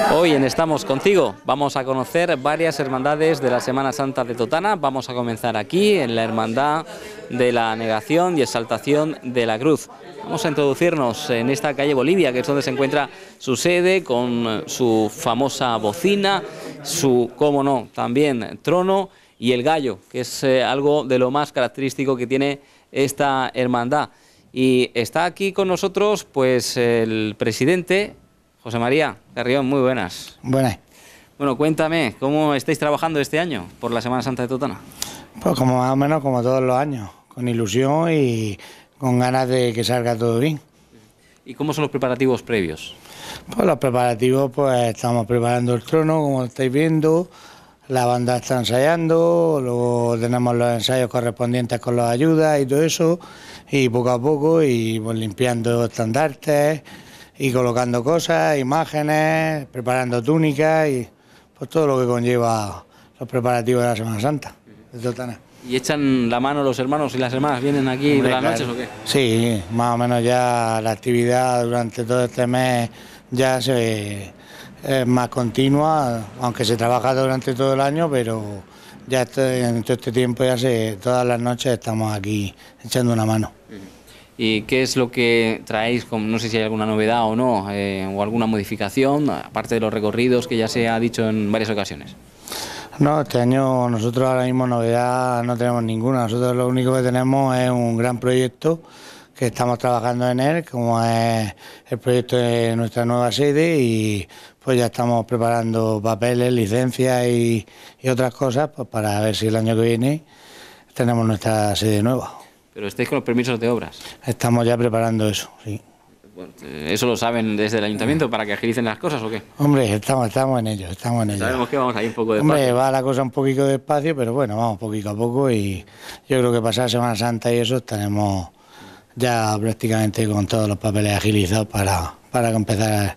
Hoy en Estamos Contigo vamos a conocer varias hermandades de la Semana Santa de Totana. Vamos a comenzar aquí en la Hermandad de la Negación y Exaltación de la Cruz. Vamos a introducirnos en esta calle Bolivia, que es donde se encuentra su sede, con su famosa bocina, su, cómo no, también trono y el gallo, que es algo de lo más característico que tiene esta hermandad. Y está aquí con nosotros pues el presidente José María Carrión. Muy buenas. Buenas. Bueno, cuéntame, ¿cómo estáis trabajando este año por la Semana Santa de Totana? Pues como más o menos como todos los años, con ilusión y con ganas de que salga todo bien. ¿Y cómo son los preparativos previos? Pues los preparativos, pues estamos preparando el trono, como estáis viendo, la banda está ensayando, luego tenemos los ensayos correspondientes con las ayudas y todo eso, y poco a poco, y pues limpiando estandartes, y colocando cosas, imágenes, preparando túnicas y pues todo lo que conlleva los preparativos de la Semana Santa de Totana. ¿Y echan la mano los hermanos y las hermanas? ¿Vienen aquí por las noches o qué? Sí, más o menos ya la actividad durante todo este mes ya es más continua, aunque se trabaja durante todo el año, pero ya en todo este tiempo todas las noches estamos aquí echando una mano. ¿Y qué es lo que traéis? No sé si hay alguna novedad o no, o alguna modificación, aparte de los recorridos que ya se ha dicho en varias ocasiones. No, este año nosotros ahora mismo novedad no tenemos ninguna. Nosotros lo único que tenemos es un gran proyecto que estamos trabajando en él, como es el proyecto de nuestra nueva sede, y pues ya estamos preparando papeles, licencias y otras cosas pues para ver si el año que viene tenemos nuestra sede nueva. Pero estáis con los permisos de obras. Estamos ya preparando eso, sí. Bueno, ¿eso lo saben desde el ayuntamiento para que agilicen las cosas o qué? Hombre, estamos en ello, estamos en ello. Sabemos que vamos a ir un poco despacio. Hombre, va la cosa un poquito despacio, pero bueno, vamos poquito a poco, y yo creo que pasada Semana Santa y eso estaremos ya prácticamente con todos los papeles agilizados para empezar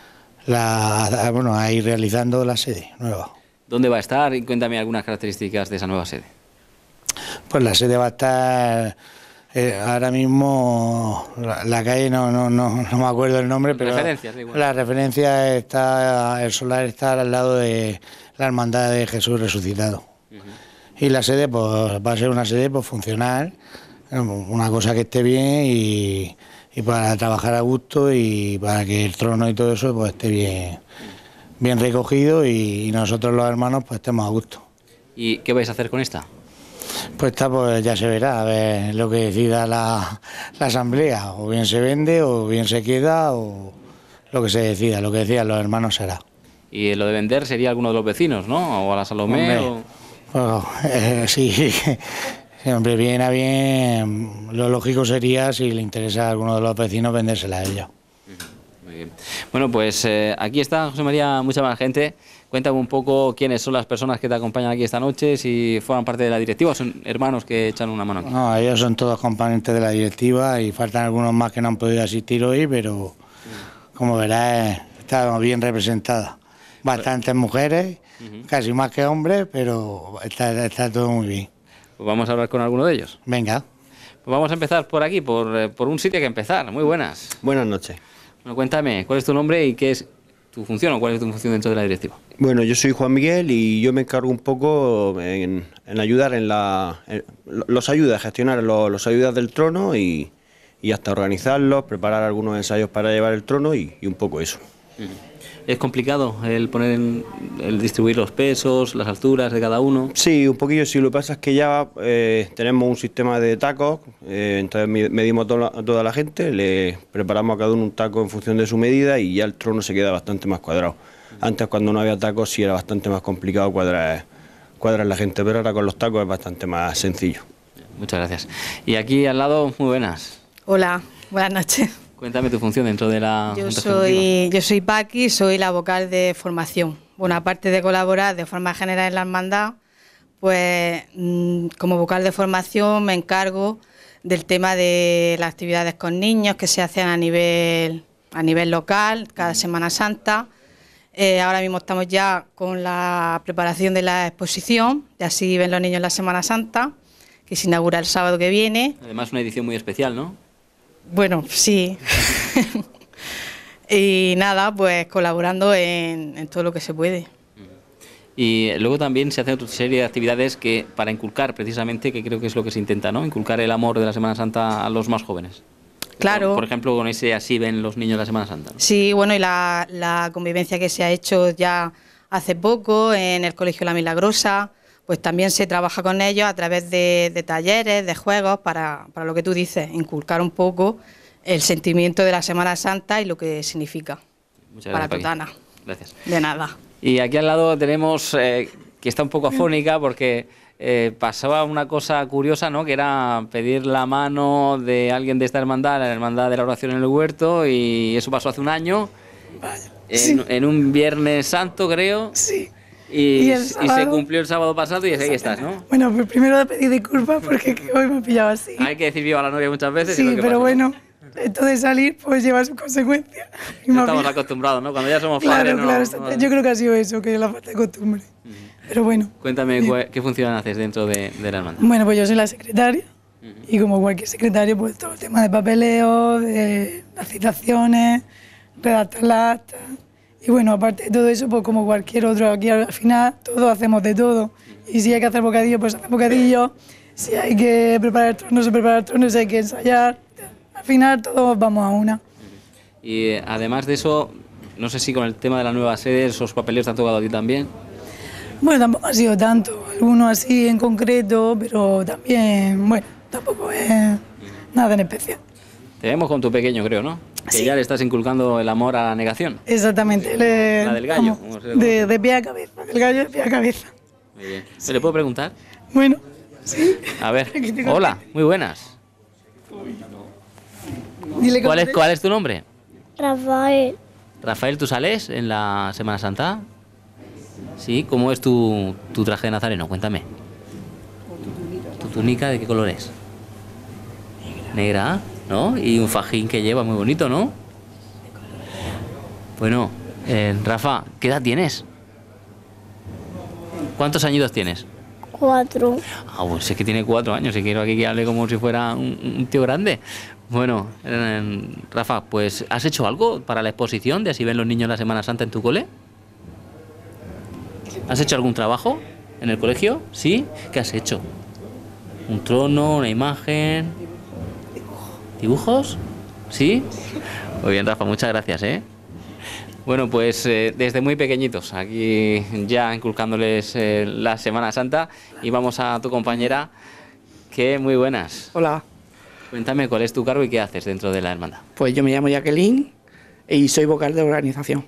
a ir realizando la sede nueva. ¿Dónde va a estar? Y cuéntame algunas características de esa nueva sede. Pues la sede va a estar ahora mismo, la calle no me acuerdo el nombre, pero la referencia está, el solar está al lado de la Hermandad de Jesús Resucitado. Y la sede pues va a ser una sede pues funcional, una cosa que esté bien y para trabajar a gusto, y para que el trono y todo eso pues esté bien recogido, y nosotros los hermanos pues estemos a gusto. ¿Y qué vais a hacer con esta? Pues esta pues ya se verá, a ver lo que decida la asamblea, o bien se vende o bien se queda, o lo que se decida, lo que decidan los hermanos será. Y lo de vender sería alguno de los vecinos, ¿no? O a la Salomé. Sí, siempre viene a bien, lo lógico sería, si le interesa a alguno de los vecinos, vendérsela a ellos. Muy bien. Bueno, pues aquí está, José María, mucha más gente. Cuéntame un poco quiénes son las personas que te acompañan aquí esta noche, si forman parte de la directiva o son hermanos que echan una mano aquí. No, ellos son todos componentes de la directiva, y faltan algunos más que no han podido asistir hoy, pero como verás está bien representada. Bastantes mujeres, casi más que hombres, pero está todo muy bien. Pues vamos a hablar con alguno de ellos. Venga. Pues vamos a empezar por aquí, por un sitio que empezar. Muy buenas. Buenas noches. Bueno, cuéntame, ¿cuál es tu nombre y qué es tu función, o cuál es tu función dentro de la directiva? Bueno, yo soy Juan Miguel y yo me encargo un poco en ayudar los ayudas, gestionar los ayudas del trono y hasta organizarlos, preparar algunos ensayos para llevar el trono y un poco eso. ¿Es complicado el distribuir los pesos, las alturas de cada uno? Sí, un poquillo sí. Lo que pasa es que ya tenemos un sistema de tacos, entonces medimos toda la gente, le preparamos a cada uno un taco en función de su medida, y ya el trono se queda bastante más cuadrado. Antes, cuando no había tacos, sí era bastante más complicado cuadrar la gente, pero ahora con los tacos es bastante más sencillo. Muchas gracias. Y aquí al lado, muy buenas. Hola, buenas noches. Cuéntame tu función dentro de la Yo soy Paqui, soy la vocal de formación. Bueno, aparte de colaborar de forma general en la hermandad, pues como vocal de formación me encargo del tema de las actividades con niños que se hacen a nivel local cada Semana Santa. Ahora mismo estamos ya con la preparación de la exposición, y así viven los niños la Semana Santa, que se inaugura el sábado que viene. Además una edición muy especial, ¿no? Bueno, sí. Y nada, pues colaborando en todo lo que se puede. Y luego también se hace otra serie de actividades que para inculcar precisamente, que creo que es lo que se intenta, ¿no? Inculcar el amor de la Semana Santa a los más jóvenes. Claro. Por ejemplo, con ese Así ven los niños la Semana Santa, ¿no? Sí, bueno, y la convivencia que se ha hecho ya hace poco en el Colegio La Milagrosa, pues también se trabaja con ellos a través de talleres, de juegos, para lo que tú dices, inculcar un poco el sentimiento de la Semana Santa y lo que significa. Muchas para gracias, Totana. Gracias. De nada. Y aquí al lado tenemos, que está un poco afónica porque pasaba una cosa curiosa, ¿no? Que era pedir la mano de alguien de esta hermandad, la hermandad de la oración en el huerto, y eso pasó hace un año, en un Viernes Santo, creo. Sí. Y se cumplió el sábado pasado y ahí estás, ¿no? Bueno, pues primero de pedir disculpas porque hoy me he pillado así. Hay que decir viva la novia muchas veces. Sí, pero bueno, esto de salir pues lleva sus consecuencias. Estamos acostumbrados, ¿no? Cuando ya somos padres, Claro, yo creo que ha sido eso, que es la falta de costumbre. Pero bueno. Cuéntame, ¿qué función haces dentro de la hermandad? Bueno, pues yo soy la secretaria y como cualquier secretario, pues todo el tema de papeleo, de las citaciones, redactar las actas. Y bueno, aparte de todo eso, pues como cualquier otro, aquí al final todos hacemos de todo. Y si hay que hacer bocadillo, pues hacer bocadillo. Si hay que preparar el trono, se prepara el trono. Si hay que ensayar. Al final todos vamos a una. Y además de eso, no sé si con el tema de la nueva sede, esos papeleos te han tocado a ti también. Bueno, tampoco ha sido tanto. Algunos así en concreto, pero también, bueno, tampoco es nada en especial. Te vemos con tu pequeño, creo, ¿no? Que sí. Ya le estás inculcando el amor a la negación. Exactamente. La del gallo. De pie a cabeza. El gallo de pie a cabeza. Muy bien. Sí. ¿Le puedo preguntar? Bueno, sí. A ver, hola, muy buenas. ¿Cuál es tu nombre? Rafael. Rafael, ¿tú sales en la Semana Santa? Sí, ¿cómo es tu traje de nazareno? Cuéntame. ¿Tu túnica de qué color es? Negra, ¿no? Y un fajín que lleva muy bonito, ¿no? Bueno, Rafa, ¿qué edad tienes? ¿Cuántos añitos tienes? 4. Ah, pues es que tiene 4 años y quiero aquí que hable como si fuera un tío grande. Bueno, Rafa, pues ¿has hecho algo para la exposición de Así ven los niños la Semana Santa en tu cole? ¿Has hecho algún trabajo en el colegio? ¿Sí? ¿Qué has hecho? ¿Un trono, una imagen? ¿Dibujos? ¿Sí? Muy bien, Rafa, muchas gracias, ¿eh? Bueno, pues desde muy pequeñitos, aquí ya inculcándoles la Semana Santa, y vamos a tu compañera, que muy buenas. Hola. Cuéntame cuál es tu cargo y qué haces dentro de la hermandad. Pues yo me llamo Jacqueline y soy vocal de organización.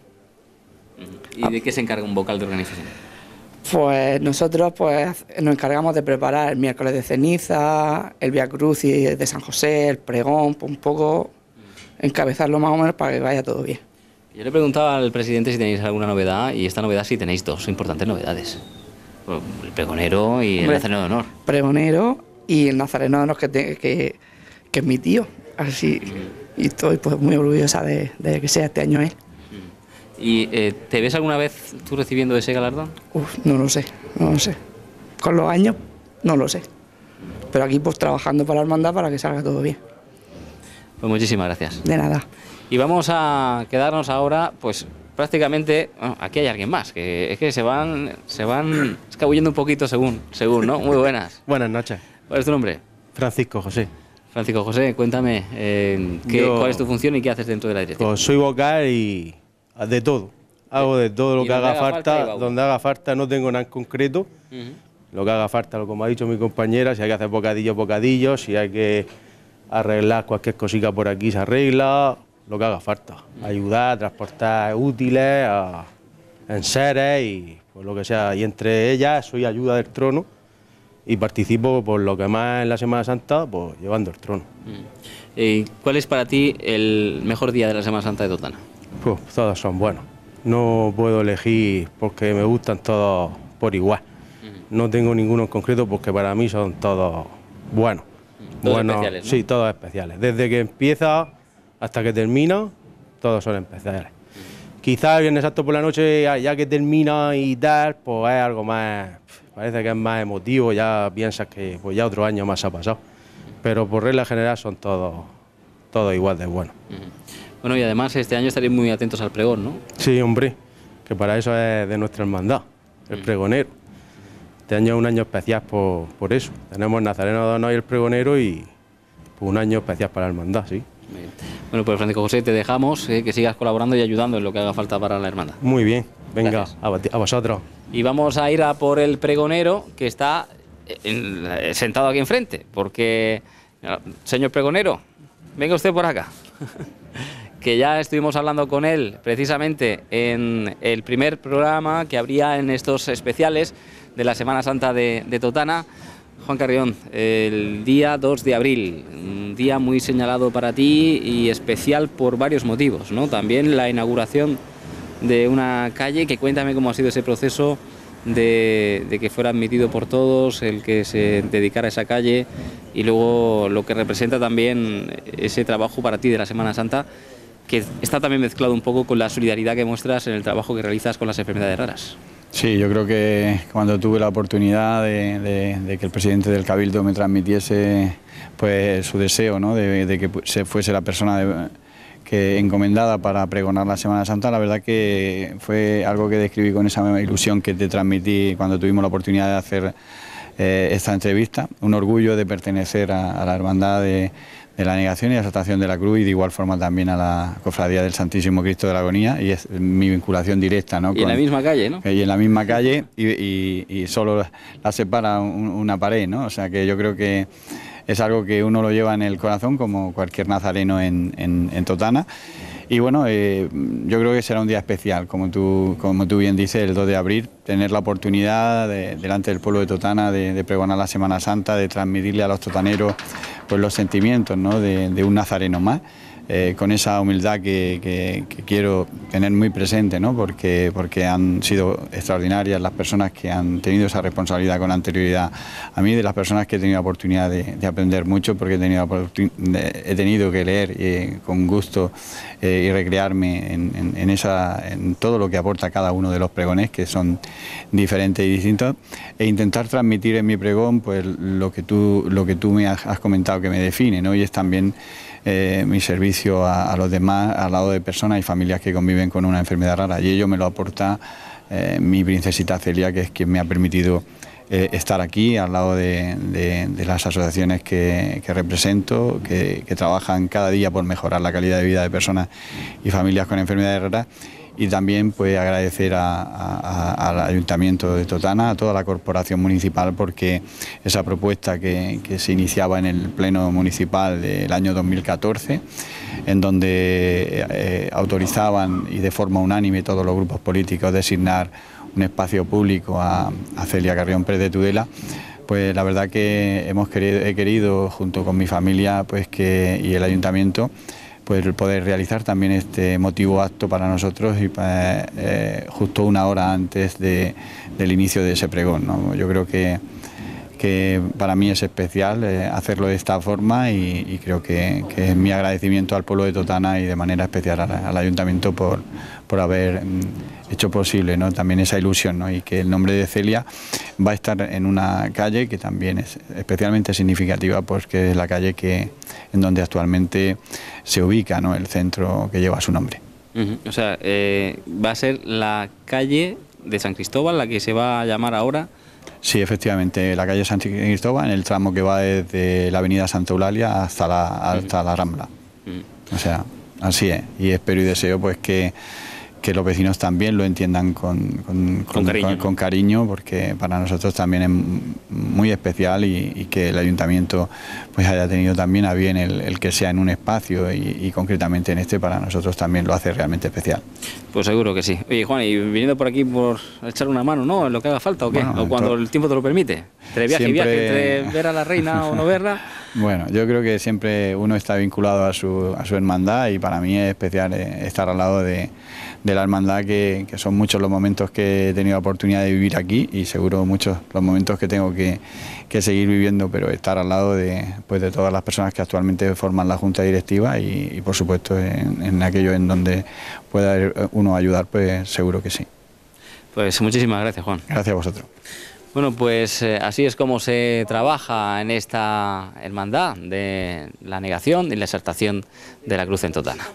¿Y de qué se encarga un vocal de organización? Pues nosotros pues nos encargamos de preparar el miércoles de ceniza, el Vía Crucis de San José, el pregón, pues un poco encabezarlo más o menos para que vaya todo bien. Yo le preguntaba al presidente si tenéis alguna novedad, y esta novedad sí tenéis dos importantes novedades. El pregonero y el nazareno de honor. Pregonero y el nazareno de honor que es mi tío, así, y estoy pues muy orgullosa de que sea este año él. ¿Y te ves alguna vez tú recibiendo ese galardón? No lo sé. Con los años no lo sé. Pero aquí pues trabajando para la hermandad para que salga todo bien. Pues muchísimas gracias. De nada. Y vamos a quedarnos ahora, pues prácticamente, bueno, aquí hay alguien más, que es que se van escabullendo un poquito según, ¿no? Muy buenas. Buenas noches. ¿Cuál es tu nombre? Francisco José. Francisco José, cuéntame, ¿cuál es tu función y qué haces dentro de la dirección? Pues soy vocal y de todo. Hago de todo lo que haga falta, donde haga falta, no tengo nada en concreto. Lo que haga falta, como ha dicho mi compañera, si hay que hacer bocadillos, si hay que arreglar cualquier cosita por aquí, se arregla, lo que haga falta. Ayudar, transportar útiles, enseres y pues lo que sea. Y entre ellas soy ayuda del trono y participo por lo que más en la Semana Santa, pues llevando el trono. ¿Cuál es para ti el mejor día de la Semana Santa de Totana? Pues todos son buenos. No puedo elegir porque me gustan todos por igual. No tengo ninguno en concreto porque para mí son todos buenos. Todos especiales, ¿no? Sí, todos especiales. Desde que empieza hasta que termina, todos son especiales. Quizás el Viernes Santo por la noche, ya que termina y tal, pues es algo más, parece que es más emotivo, ya piensas que pues ya otro año más ha pasado. Pero por regla general son todos todo igual de bueno. Bueno, y además este año estaréis muy atentos al pregón, ¿no? Sí, hombre, que para eso es de nuestra hermandad, el pregonero. Este año es un año especial por eso. Tenemos Nazareno de Honor y el pregonero y pues, un año especial para la hermandad, sí. Bien. Bueno, pues Francisco José, te dejamos, que sigas colaborando y ayudando en lo que haga falta para la hermandad. Muy bien, venga, gracias. A vosotros. Y vamos a ir a por el pregonero que está sentado aquí enfrente, porque, señor pregonero, venga usted por acá, que ya estuvimos hablando con él precisamente en el primer programa que habría en estos especiales de la Semana Santa de Totana. Juan Carrión, el día 2 de abril, un día muy señalado para ti y especial por varios motivos, ¿no? También la inauguración de una calle, que cuéntame cómo ha sido ese proceso de que fuera admitido por todos, el que se dedicara a esa calle y luego lo que representa también ese trabajo para ti de la Semana Santa, que está también mezclado un poco con la solidaridad que muestras en el trabajo que realizas con las enfermedades raras. Sí, yo creo que cuando tuve la oportunidad de que el presidente del Cabildo me transmitiese pues su deseo, ¿no? de que se fuese la persona que encomendada para pregonar la Semana Santa, la verdad que fue algo que describí con esa misma ilusión que te transmití cuando tuvimos la oportunidad de hacer esta entrevista. Un orgullo de pertenecer a la hermandad de la Negación y Exaltación de la Cruz, y de igual forma también a la Cofradía del Santísimo Cristo de la Agonía, y es mi vinculación directa, ¿no? Y en la misma calle, ¿no? Y en la misma calle, y solo la separa una pared, ¿no? O sea que yo creo que es algo que uno lo lleva en el corazón, como cualquier nazareno en Totana. Y bueno, yo creo que será un día especial, como tú bien dices, el 2 de abril, tener la oportunidad delante del pueblo de Totana de pregonar la Semana Santa, de transmitirle a los totaneros pues los sentimientos, ¿no? de un nazareno más, con esa humildad que quiero tener muy presente, ¿no? porque han sido extraordinarias las personas que han tenido esa responsabilidad con anterioridad a mí, de las personas que he tenido la oportunidad de aprender mucho, porque he tenido que leer con gusto y recrearme en todo lo que aporta cada uno de los pregones, que son diferentes y distintos, e intentar transmitir en mi pregón pues lo que tú me has comentado que me define, ¿no? Y es también mi servicio a los demás, al lado de personas y familias que conviven con una enfermedad rara, y ello me lo aporta mi princesita Celia, que es quien me ha permitido estar aquí al lado de las asociaciones que represento, que trabajan cada día por mejorar la calidad de vida de personas y familias con enfermedades raras. Y también pues agradecer al Ayuntamiento de Totana, a toda la corporación municipal, porque esa propuesta que se iniciaba en el Pleno Municipal del año 2014, en donde autorizaban y de forma unánime todos los grupos políticos designar un espacio público a Celia Carrión Pérez de Tudela, pues la verdad que he querido junto con mi familia pues y el Ayuntamiento pues poder realizar también este emotivo acto para nosotros, y justo una hora antes del inicio de ese pregón, ¿no? Yo creo que para mí es especial hacerlo de esta forma, y creo que es mi agradecimiento al pueblo de Totana y de manera especial al Ayuntamiento por haber hecho posible, ¿no? También esa ilusión, ¿no? Y que el nombre de Celia va a estar en una calle que también es especialmente significativa, porque es la calle en donde actualmente se ubica, ¿no? El centro que lleva su nombre. O sea, va a ser la calle de San Cristóbal la que se va a llamar ahora. Sí, efectivamente, la calle San Cristóbal, en el tramo que va desde la avenida Santa Eulalia hasta la Rambla. O sea, así es, y espero y deseo pues que los vecinos también lo entiendan con cariño, porque para nosotros también es muy especial, y que el Ayuntamiento pues haya tenido también a bien el que sea en un espacio, y concretamente en este, para nosotros también lo hace realmente especial. Pues seguro que sí. Oye, Juan, y viniendo por aquí por echar una mano, ¿no? En lo que haga falta, ¿o qué? Bueno, o cuando el tiempo te lo permite. Entre viaje y viaje, entre ver a la reina o no verla. Bueno, yo creo que siempre uno está vinculado a su hermandad, y para mí es especial estar al lado de la hermandad, que son muchos los momentos que he tenido la oportunidad de vivir aquí, y seguro muchos los momentos que tengo que seguir viviendo, pero estar al lado de todas las personas que actualmente forman la Junta Directiva, y por supuesto en aquello en donde pueda uno ayudar, pues seguro que sí. Pues muchísimas gracias, Juan. Gracias a vosotros. Bueno, pues así es como se trabaja en esta hermandad de la negación y la exaltación de la cruz en Totana.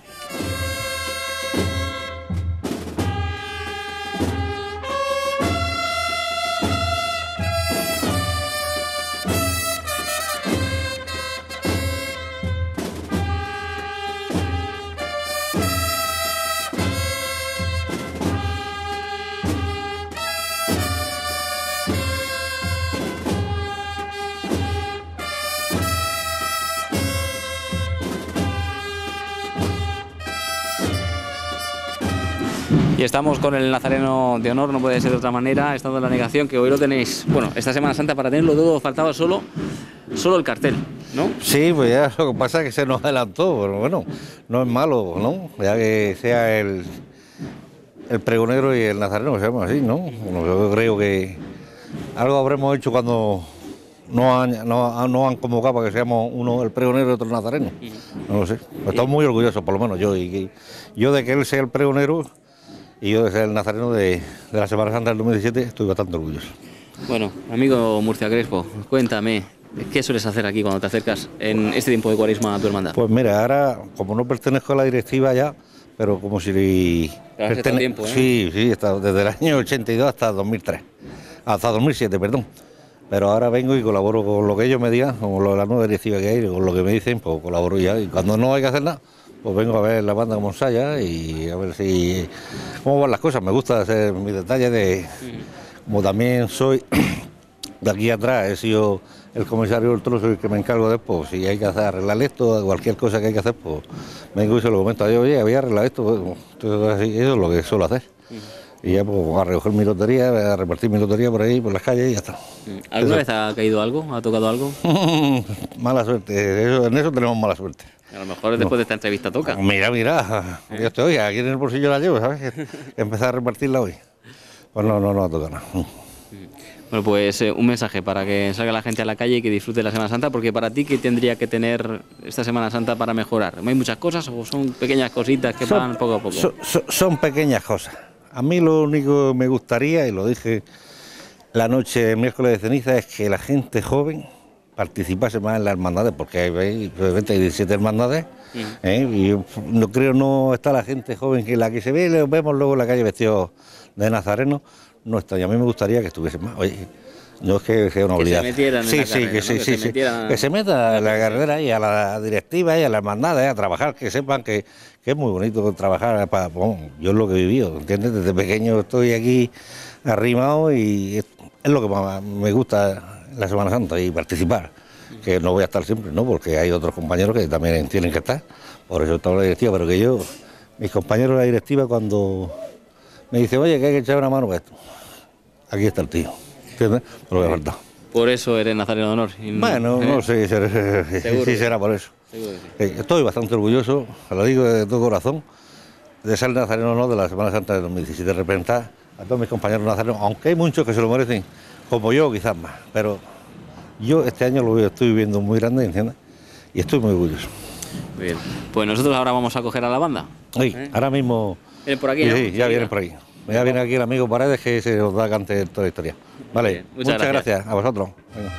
Y estamos con el nazareno de honor, no puede ser de otra manera, estando en la negación, que hoy lo tenéis, bueno, esta Semana Santa para tenerlo todo faltaba solo el cartel, ¿no? Sí, pues ya lo que pasa es que se nos adelantó, pero bueno, no es malo, ¿no? Ya que sea el pregonero y el nazareno, que se llama así, ¿no? Bueno, yo creo que algo habremos hecho cuando no han convocado para que seamos uno el pregonero y otro el nazareno. No lo sé, pues estamos muy orgullosos, por lo menos yo, yo de que él sea el pregonero. Y yo, de ser el nazareno de la Semana Santa del 2017, estoy bastante orgulloso. Bueno, amigo Murcia Crespo, cuéntame, ¿qué sueles hacer aquí cuando te acercas en este tiempo de Cuaresma a tu hermandad? Pues mira, ahora, como no pertenezco a la directiva ya, pero como si... Hace tiempo, ¿eh? Sí, desde el año 82 hasta 2003, hasta 2007, perdón. Pero ahora vengo y colaboro con lo que ellos me digan, con la nueva directiva que hay, con lo que me dicen, pues colaboro ya. Y cuando no hay que hacer nada, pues vengo a ver la banda como ensaya y a ver cómo van las cosas. Me gusta hacer mis detalles como también soy de aquí atrás, he sido el comisario del trozo, el que me encargo después. Si hay que arreglar esto, cualquier cosa que hay que hacer, pues vengo y se lo comento a ellos, oye, voy a arreglar esto, eso es lo que suelo hacer. Y ya pues a recoger mi lotería, a repartir mi lotería por ahí, por las calles y ya está. ¿Alguna vez ha caído algo? ¿Ha tocado algo? Mala suerte, en eso tenemos mala suerte. A lo mejor después de esta entrevista toca. Mira, yo estoy, aquí en el bolsillo la llevo, ¿sabes? Empezar a repartirla hoy. Pues no ha tocado nada. Bueno, pues un mensaje para que salga la gente a la calle y que disfrute la Semana Santa, porque para ti, ¿qué tendría que tener esta Semana Santa para mejorar? ¿No hay muchas cosas o son pequeñas cositas que van poco a poco? Son pequeñas cosas. A mí lo único que me gustaría, y lo dije la noche del miércoles de ceniza, es que la gente joven participase más en las hermandades, porque hay 17 hermandades, y yo no está la gente joven, que la que se ve, lo vemos luego en la calle vestidos de nazareno, no está, y a mí me gustaría que estuviese más. Oye, no es que sea una obligación. Que se meta en la carrera y a la directiva y a las hermandades a trabajar, que sepan que es muy bonito trabajar. Yo es lo que he vivido, ¿entiendes? Desde pequeño estoy aquí arrimado y es lo que más me gusta la Semana Santa y participar, que no voy a estar siempre, ¿no? Porque hay otros compañeros que también tienen que estar, por eso está la directiva, pero que mis compañeros de la directiva cuando me dicen, oye, que hay que echar una mano para esto, aquí está el tío, ¿entiendes? No lo voy a faltar. Por eso eres nazareno de honor. Bueno, no sé si será por eso. Estoy bastante orgulloso, lo digo de todo corazón, de ser nazareno de honor de la Semana Santa de 2017, representar a todos mis compañeros nazarenos, aunque hay muchos que se lo merecen, como yo quizás más, pero yo este año lo estoy viviendo muy grande, ¿entiendes? Y estoy muy orgulloso. Muy bien, pues nosotros ahora vamos a coger a la banda. Sí, ahora mismo... ¿Vienen por aquí? Sí, ya vienen por aquí. Ya viene aquí el amigo Paredes, que se os da cante toda la historia. Vale, bien, muchas gracias a vosotros. Venga.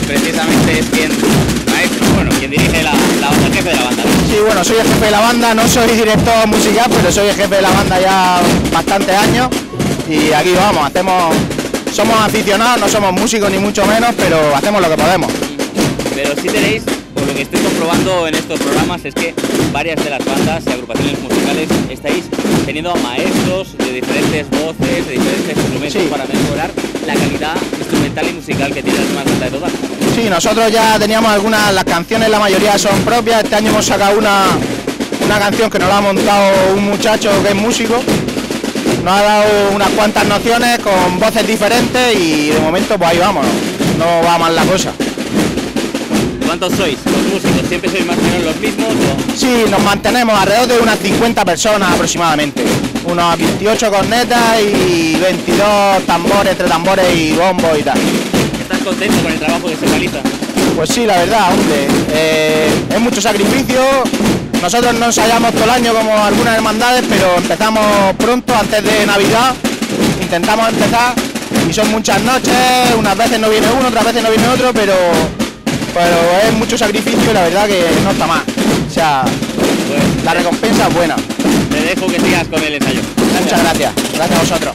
precisamente es quien dirige la banda, el jefe de la banda, ¿no? Sí, bueno, soy el jefe de la banda, no soy director musical, pero soy el jefe de la banda ya bastantes años y aquí vamos, somos aficionados, no somos músicos ni mucho menos, pero hacemos lo que podemos. Pero sí tenéis, por lo que estoy comprobando en estos programas, es que varias de las bandas y agrupaciones musicales estáis teniendo a maestros de diferentes voces, de diferentes instrumentos, sí, para mejorar la calidad instrumental y musical que tiene la Semana Santa de Totana. Sí, nosotros ya teníamos las canciones, la mayoría son propias. Este año hemos sacado una canción que nos la ha montado un muchacho que es músico. Nos ha dado unas cuantas nociones con voces diferentes y de momento pues ahí vamos, no va mal la cosa. ¿Cuántos sois los músicos? ¿Siempre sois más o menos los mismos? ¿O? Sí, nos mantenemos alrededor de unas 50 personas aproximadamente. Unos 28 cornetas y 22 tambores, entre tambores y bombos y tal. ¿Estás contento con el trabajo que se realiza? Pues sí, la verdad, hombre. Es mucho sacrificio. Nosotros no ensayamos todo el año como algunas hermandades, pero empezamos pronto, antes de Navidad. Intentamos empezar y son muchas noches, unas veces no viene uno, otras veces no viene otro, pero es mucho sacrificio y la verdad que no está mal. O sea, pues, la recompensa es buena. Te dejo que sigas con el ensayo. Gracias. Muchas gracias. Gracias a vosotros.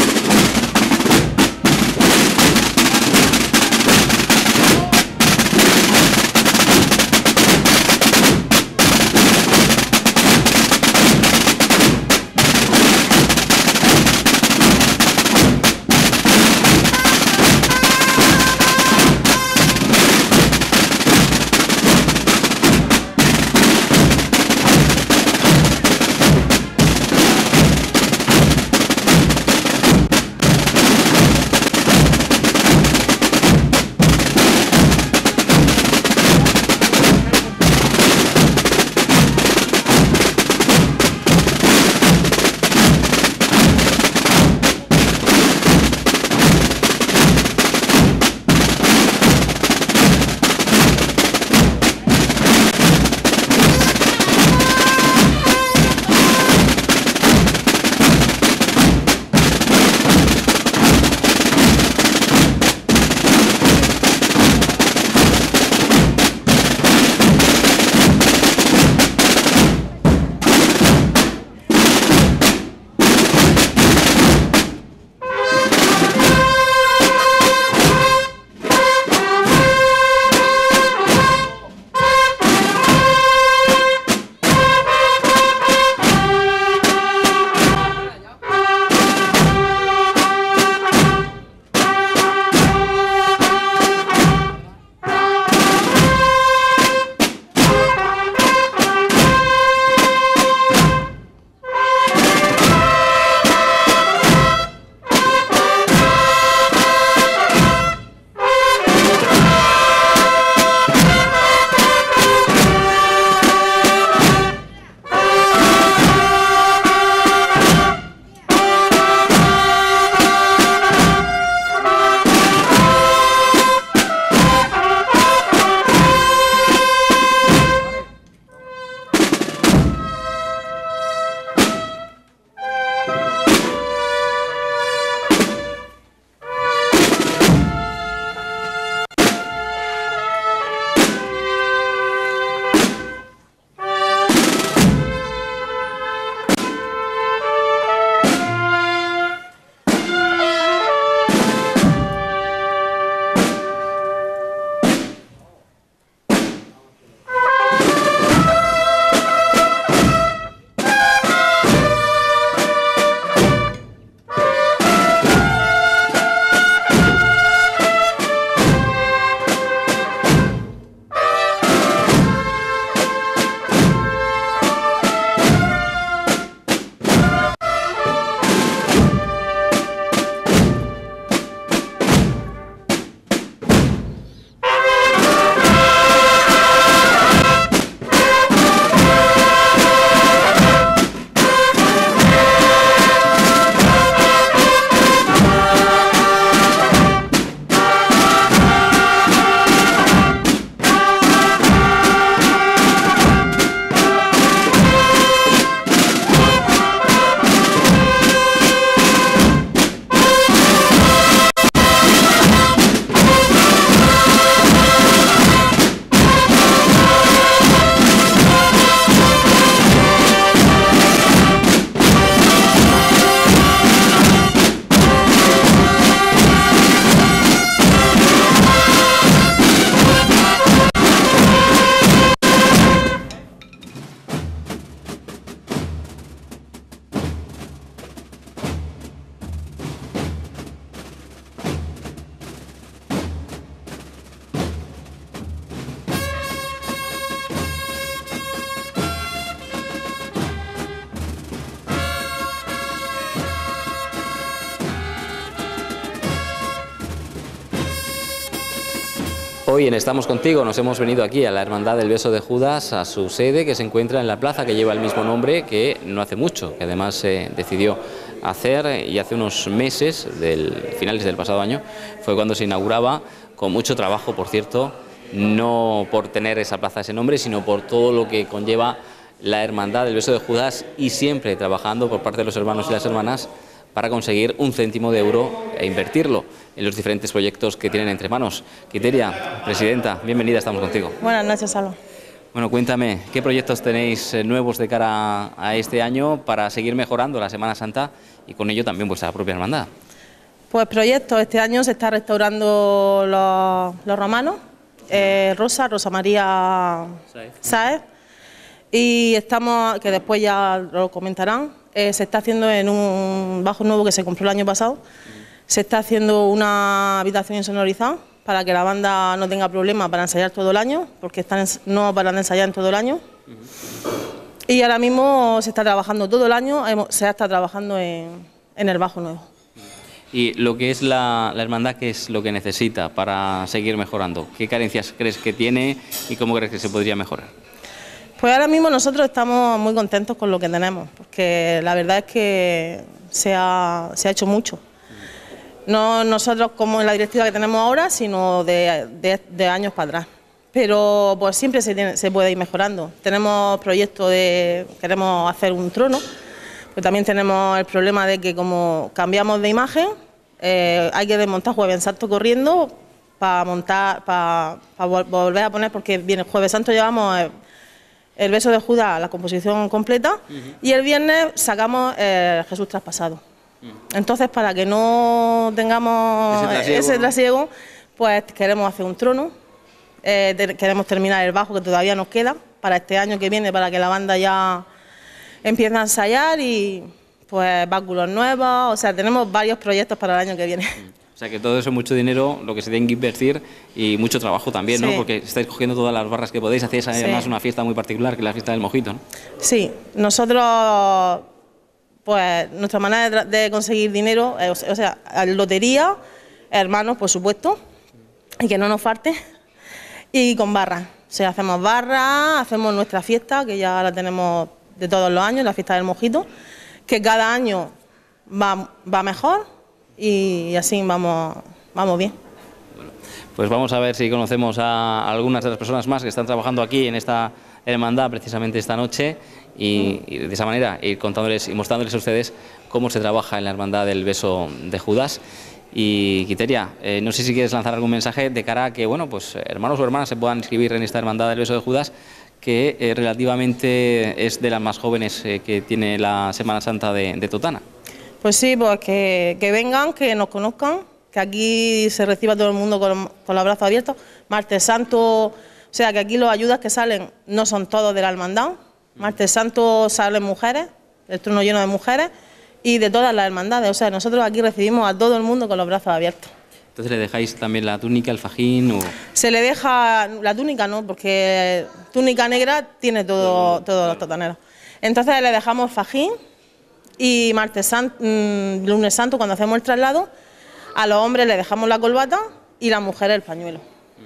Hoy en Estamos Contigo nos hemos venido aquí a la Hermandad del Beso de Judas, a su sede que se encuentra en la plaza que lleva el mismo nombre, que no hace mucho, que además se decidió hacer, y hace unos meses, finales del pasado año, fue cuando se inauguraba, con mucho trabajo, por cierto, no por tener esa plaza ese nombre, sino por todo lo que conlleva la Hermandad del Beso de Judas, y siempre trabajando por parte de los hermanos y las hermanas para conseguir un céntimo de euro e invertirlo en los diferentes proyectos que tienen entre manos. Quiteria, presidenta, bienvenida, Estamos Contigo. Buenas noches, Salva. Bueno, cuéntame, ¿qué proyectos tenéis nuevos de cara a este año para seguir mejorando la Semana Santa y con ello también vuestra propia hermandad? Pues proyectos, este año se está restaurando los romanos, Rosa María Sáez, y estamos, que después ya lo comentarán, se está haciendo en un bajo nuevo que se compró el año pasado, se está haciendo una habitación insonorizada para que la banda no tenga problemas para ensayar todo el año, porque no paran de ensayar en todo el año. Y ahora mismo se está trabajando todo el año, se está trabajando en el bajo nuevo. Y lo que es la hermandad, ¿qué es lo que necesita para seguir mejorando? ¿Qué carencias crees que tiene y cómo crees que se podría mejorar? Pues ahora mismo nosotros estamos muy contentos con lo que tenemos, porque la verdad es que se ha hecho mucho. No nosotros como en la directiva que tenemos ahora, sino de años para atrás. Pero pues siempre se puede ir mejorando. Tenemos proyectos queremos hacer un trono, pues también tenemos el problema de que como cambiamos de imagen, hay que desmontar Jueves Santo corriendo para volver a poner, porque viene Jueves Santo llevamos el Beso de Judas, la composición completa, y el viernes sacamos Jesús Traspasado. Entonces, para que no tengamos ese trasiego, pues queremos hacer un trono, queremos terminar el bajo, que todavía nos queda, para este año que viene, para que la banda ya empiece a ensayar, y pues báculos nuevos, o sea, tenemos varios proyectos para el año que viene. O sea que todo eso es mucho dinero, lo que se tiene que invertir, y mucho trabajo también, ¿no? Sí. Porque estáis cogiendo todas las barras que podéis, hacéis además una fiesta muy particular, que es la fiesta del mojito, ¿no? Sí, nosotros, pues nuestra manera de conseguir dinero, o sea, lotería, hermanos, por supuesto, y que no nos falte, y con barras. O sea, hacemos barras, hacemos nuestra fiesta, que ya la tenemos de todos los años, la fiesta del mojito, que cada año va mejor, y así vamos bien. Bueno, pues vamos a ver si conocemos a algunas de las personas más que están trabajando aquí en esta hermandad precisamente esta noche, y de esa manera ir contándoles y mostrándoles a ustedes cómo se trabaja en la hermandad del Beso de Judas. Y Quiteria, no sé si quieres lanzar algún mensaje de cara a que, bueno, pues hermanos o hermanas se puedan inscribir en esta hermandad del Beso de Judas, que relativamente es de las más jóvenes que tiene la Semana Santa de Totana. Pues sí, pues que vengan, que nos conozcan, que aquí se reciba todo el mundo con los brazos abiertos. Martes Santo, o sea, que aquí los ayudas que salen no son todos de la hermandad. Martes Santo salen mujeres, el trono lleno de mujeres, y de todas las hermandades. O sea, nosotros aquí recibimos a todo el mundo con los brazos abiertos. Entonces, ¿le dejáis también la túnica, el fajín? O... Se le deja la túnica, no, porque túnica negra tiene todos los totaneros. Entonces le dejamos fajín, y martes santo, lunes santo, cuando hacemos el traslado, a los hombres les dejamos la corbata y las mujeres el pañuelo.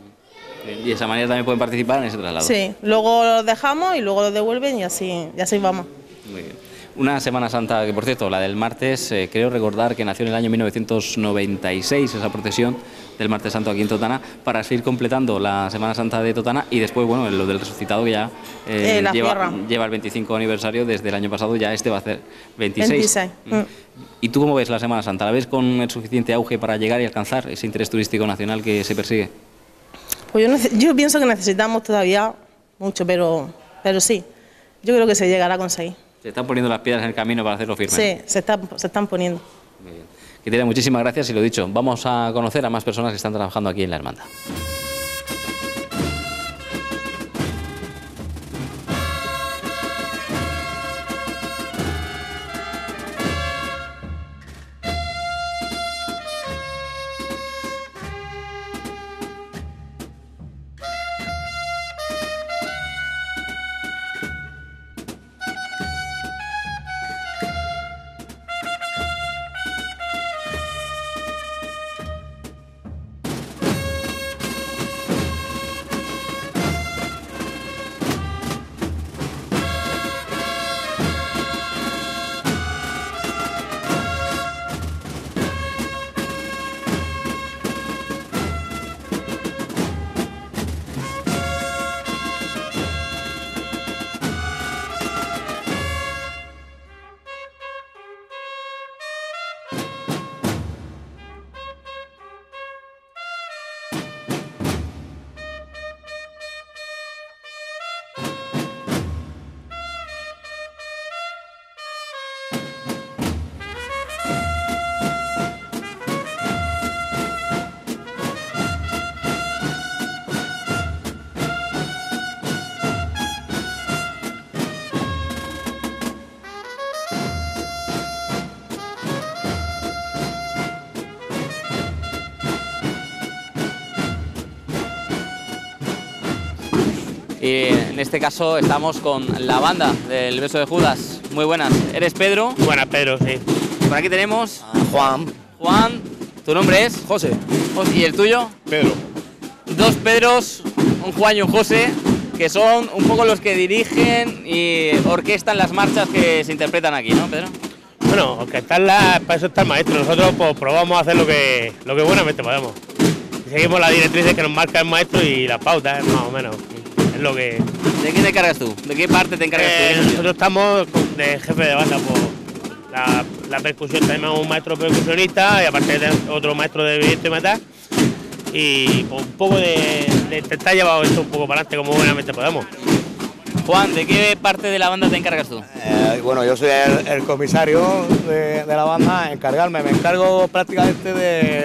Y de esa manera también pueden participar en ese traslado. Sí, luego los dejamos y luego los devuelven, y así vamos. Muy bien. Una Semana Santa que, por cierto, la del martes, creo recordar que nació en el año 1996, esa procesión del Martes Santo aquí en Totana, para seguir completando la Semana Santa de Totana, y después, bueno, lo del resucitado, que ya lleva el 25 aniversario desde el año pasado, ya este va a ser 26. ¿Y tú cómo ves la Semana Santa? ¿La ves con el suficiente auge para llegar y alcanzar ese interés turístico nacional que se persigue? Pues yo pienso que necesitamos todavía mucho, pero sí, yo creo que se llegará a conseguir. Se están poniendo las piedras en el camino para hacerlo firme. Sí, se están poniendo. Muy bien. Quiteria, muchísimas gracias, y lo dicho, vamos a conocer a más personas que están trabajando aquí en la hermandad. Y en este caso estamos con la banda del Beso de Judas. Muy buenas. ¿Eres Pedro? Buenas, Pedro, sí. Por aquí tenemos Juan. Juan. ¿Tu nombre es? José. ¿Y el tuyo? Pedro. Dos Pedros, un Juan y un José, que son un poco los que dirigen y orquestan las marchas que se interpretan aquí, ¿no, Pedro? Bueno, orquestarlas, para eso está el maestro. Nosotros pues, probamos a hacer lo que buenamente podemos. Y seguimos las directrices que nos marca el maestro y las pautas, más o menos. Es lo que... ¿De qué te encargas tú? ¿De qué parte te encargas tú? Nosotros estamos de jefe de banda, pues, la percusión. Tenemos un maestro percusionista y aparte otro maestro de viento y metal. Y pues, un poco de intentar llevar esto un poco para adelante como buenamente podemos. Juan, ¿de qué parte de la banda te encargas tú? Bueno, yo soy el comisario de la banda, me encargo prácticamente de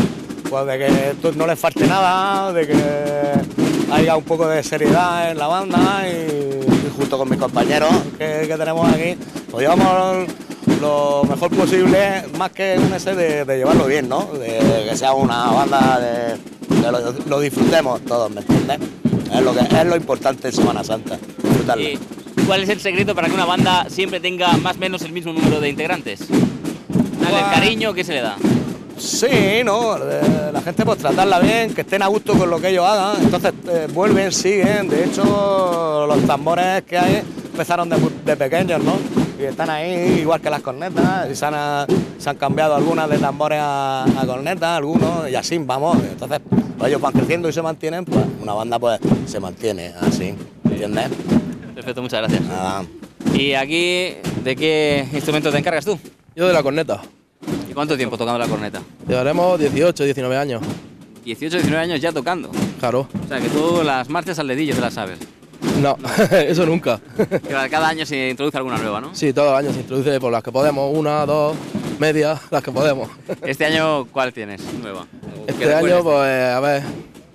que no les falte nada, de que haya un poco de seriedad en la banda y junto con mis compañeros que tenemos aquí, pues llevamos lo mejor posible, más que un ese de llevarlo bien, ¿no? De que sea una banda que lo disfrutemos todos, ¿me entiendes? Es lo importante en Semana Santa, disfrutarlo. ¿Y cuál es el secreto para que una banda siempre tenga más o menos el mismo número de integrantes? ¿Darle el cariño? ¿Qué se le da? Sí, no, la gente pues tratarla bien, que estén a gusto con lo que ellos hagan, entonces vuelven, siguen, de hecho los tambores que hay empezaron de pequeños, ¿no? Y están ahí igual que las cornetas, y se han cambiado algunas de tambores a cornetas, algunos, y así vamos, entonces pues ellos van creciendo y se mantienen, pues una banda pues se mantiene así, ¿entiendes? Perfecto, muchas gracias. Nada. ¿Y aquí de qué instrumento te encargas tú? Yo de la corneta. ¿Y cuánto tiempo tocando la corneta? Llevaremos 18, 19 años. 18, 19 años ya tocando. Claro. O sea, que tú las marchas al dedillo te las sabes. No, eso nunca. Que cada año se introduce alguna nueva, ¿no? Sí, todos los años se introduce por las que podemos, una, dos, medias, las que podemos. ¿Este año cuál tienes nueva? Este año, pues, a ver.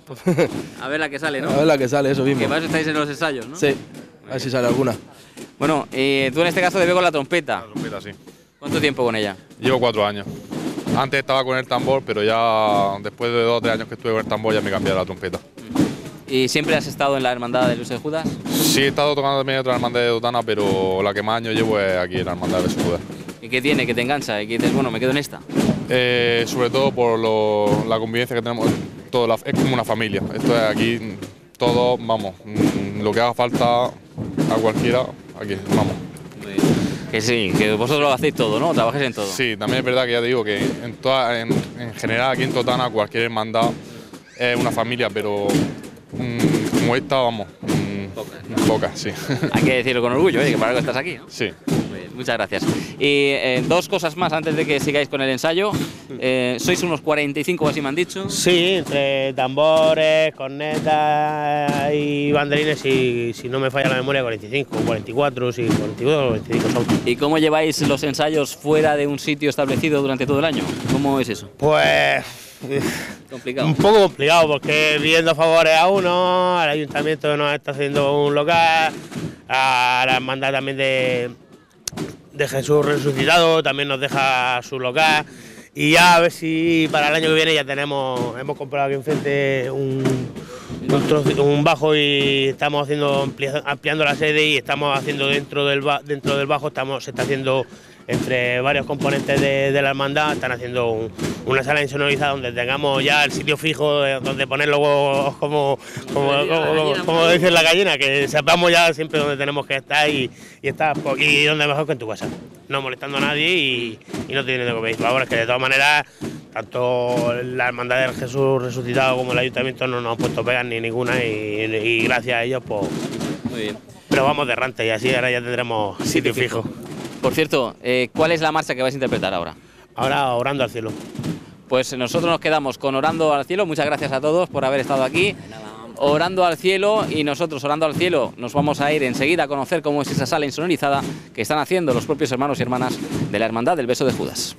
A ver la que sale, ¿no? A ver la que sale, eso mismo. Que para eso estáis en los ensayos, ¿no? Sí, a ver si sale alguna. Bueno, tú en este caso te veo con la trompeta. La trompeta, sí. ¿Cuánto tiempo con ella? Llevo 4 años. Antes estaba con el tambor, pero ya después de 2 o 3 años que estuve con el tambor ya me cambié a la trompeta. ¿Y siempre has estado en la Hermandad del Beso de Judas? Sí, he estado tocando también en otra hermandad de Totana, pero la que más años llevo es aquí en la Hermandad del Beso de Judas. ¿Y qué tiene? ¿Que te engancha? ¿Y que dices, bueno, me quedo en esta? Sobre todo por la convivencia que tenemos, es como una familia. Esto es aquí, todos, vamos, lo que haga falta a cualquiera, aquí, vamos. Que sí, que vosotros lo hacéis todo, ¿no? Trabajáis en todo. Sí, también es verdad que ya te digo que en general aquí en Totana cualquier hermandad es una familia, pero como esta, vamos, pocas, sí. Hay que decirlo con orgullo, que para algo estás aquí, ¿no? Sí. Muchas gracias. Y dos cosas más antes de que sigáis con el ensayo. Sois unos 45, así me han dicho. Sí, entre tambores, cornetas y banderines, si no me falla la memoria, 45, 44, sí, 42 o 45 son. ¿Y cómo lleváis los ensayos fuera de un sitio establecido durante todo el año? ¿Cómo es eso? Pues... complicado. Un poco complicado porque pidiendo favores a uno, al ayuntamiento nos está haciendo un local, a la hermandad también de Jesús Resucitado también nos deja su local y ya a ver si para el año que viene ya hemos comprado aquí enfrente un bajo y estamos ampliando la sede y estamos haciendo dentro del bajo se está haciendo entre varios componentes de la hermandad, están haciendo una sala insonorizada donde tengamos ya el sitio fijo donde poner luego como dice la gallina, que sepamos ya siempre donde tenemos que estar y donde mejor que en tu casa, no molestando a nadie y no teniendo que pedir favores, que de todas maneras tanto la hermandad del Jesús Resucitado como el ayuntamiento no nos han puesto pegas ni ninguna y gracias a ellos pues... Muy bien. Pero vamos de errante y así ahora ya tendremos sitio fijo. Por cierto, ¿cuál es la marcha que vais a interpretar ahora? Ahora Orando al Cielo. Pues nosotros nos quedamos con Orando al Cielo. Muchas gracias a todos por haber estado aquí. Orando al Cielo, y nosotros Orando al Cielo nos vamos a ir enseguida a conocer cómo es esa sala insonorizada que están haciendo los propios hermanos y hermanas de la Hermandad del Beso de Judas.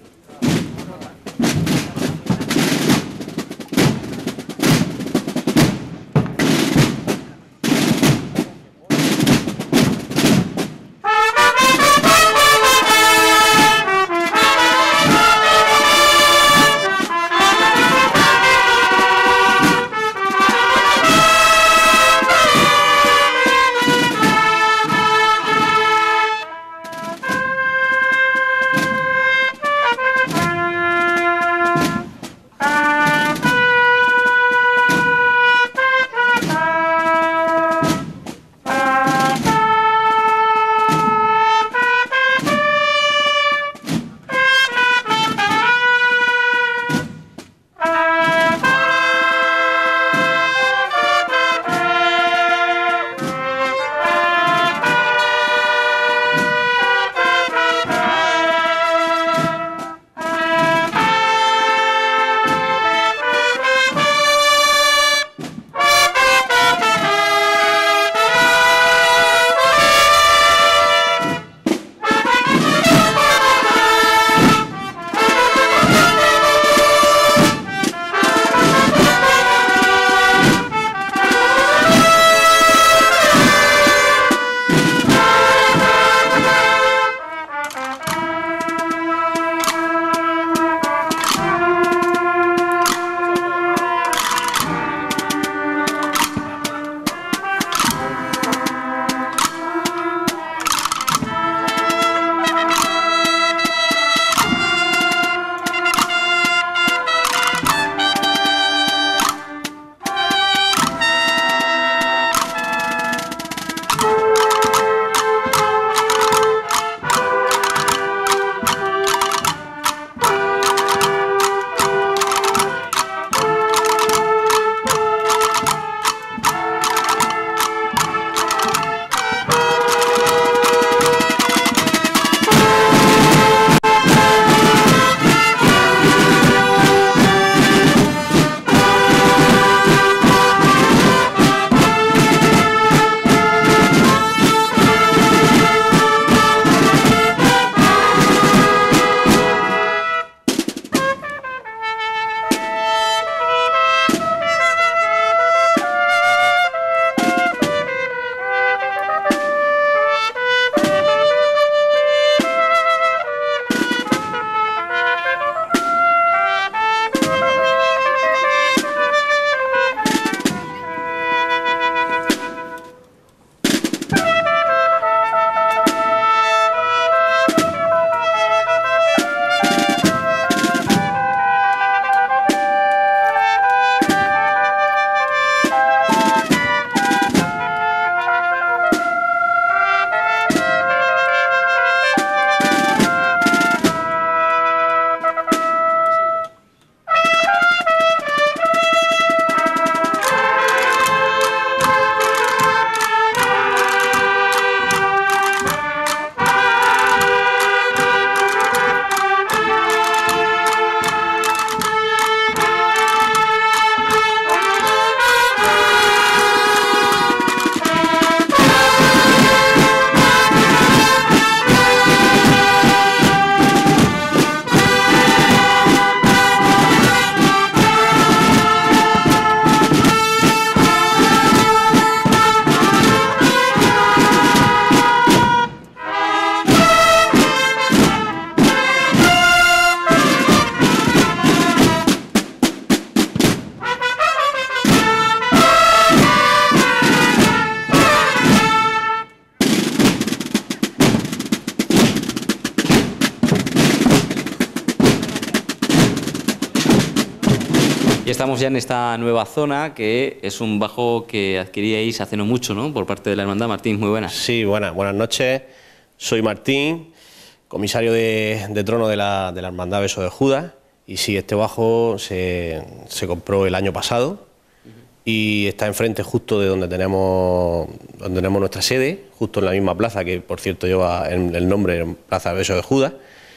Y estamos ya en esta nueva zona, que es un bajo que adquiríais hace no mucho, ¿no?, por parte de la hermandad. Martín, muy buenas. Sí, buenas noches. Soy Martín, comisario de trono de la hermandad Beso de Judas. Y sí, este bajo se compró el año pasado y está enfrente justo de donde tenemos nuestra sede, justo en la misma plaza, que por cierto lleva el nombre Plaza Beso de Judas.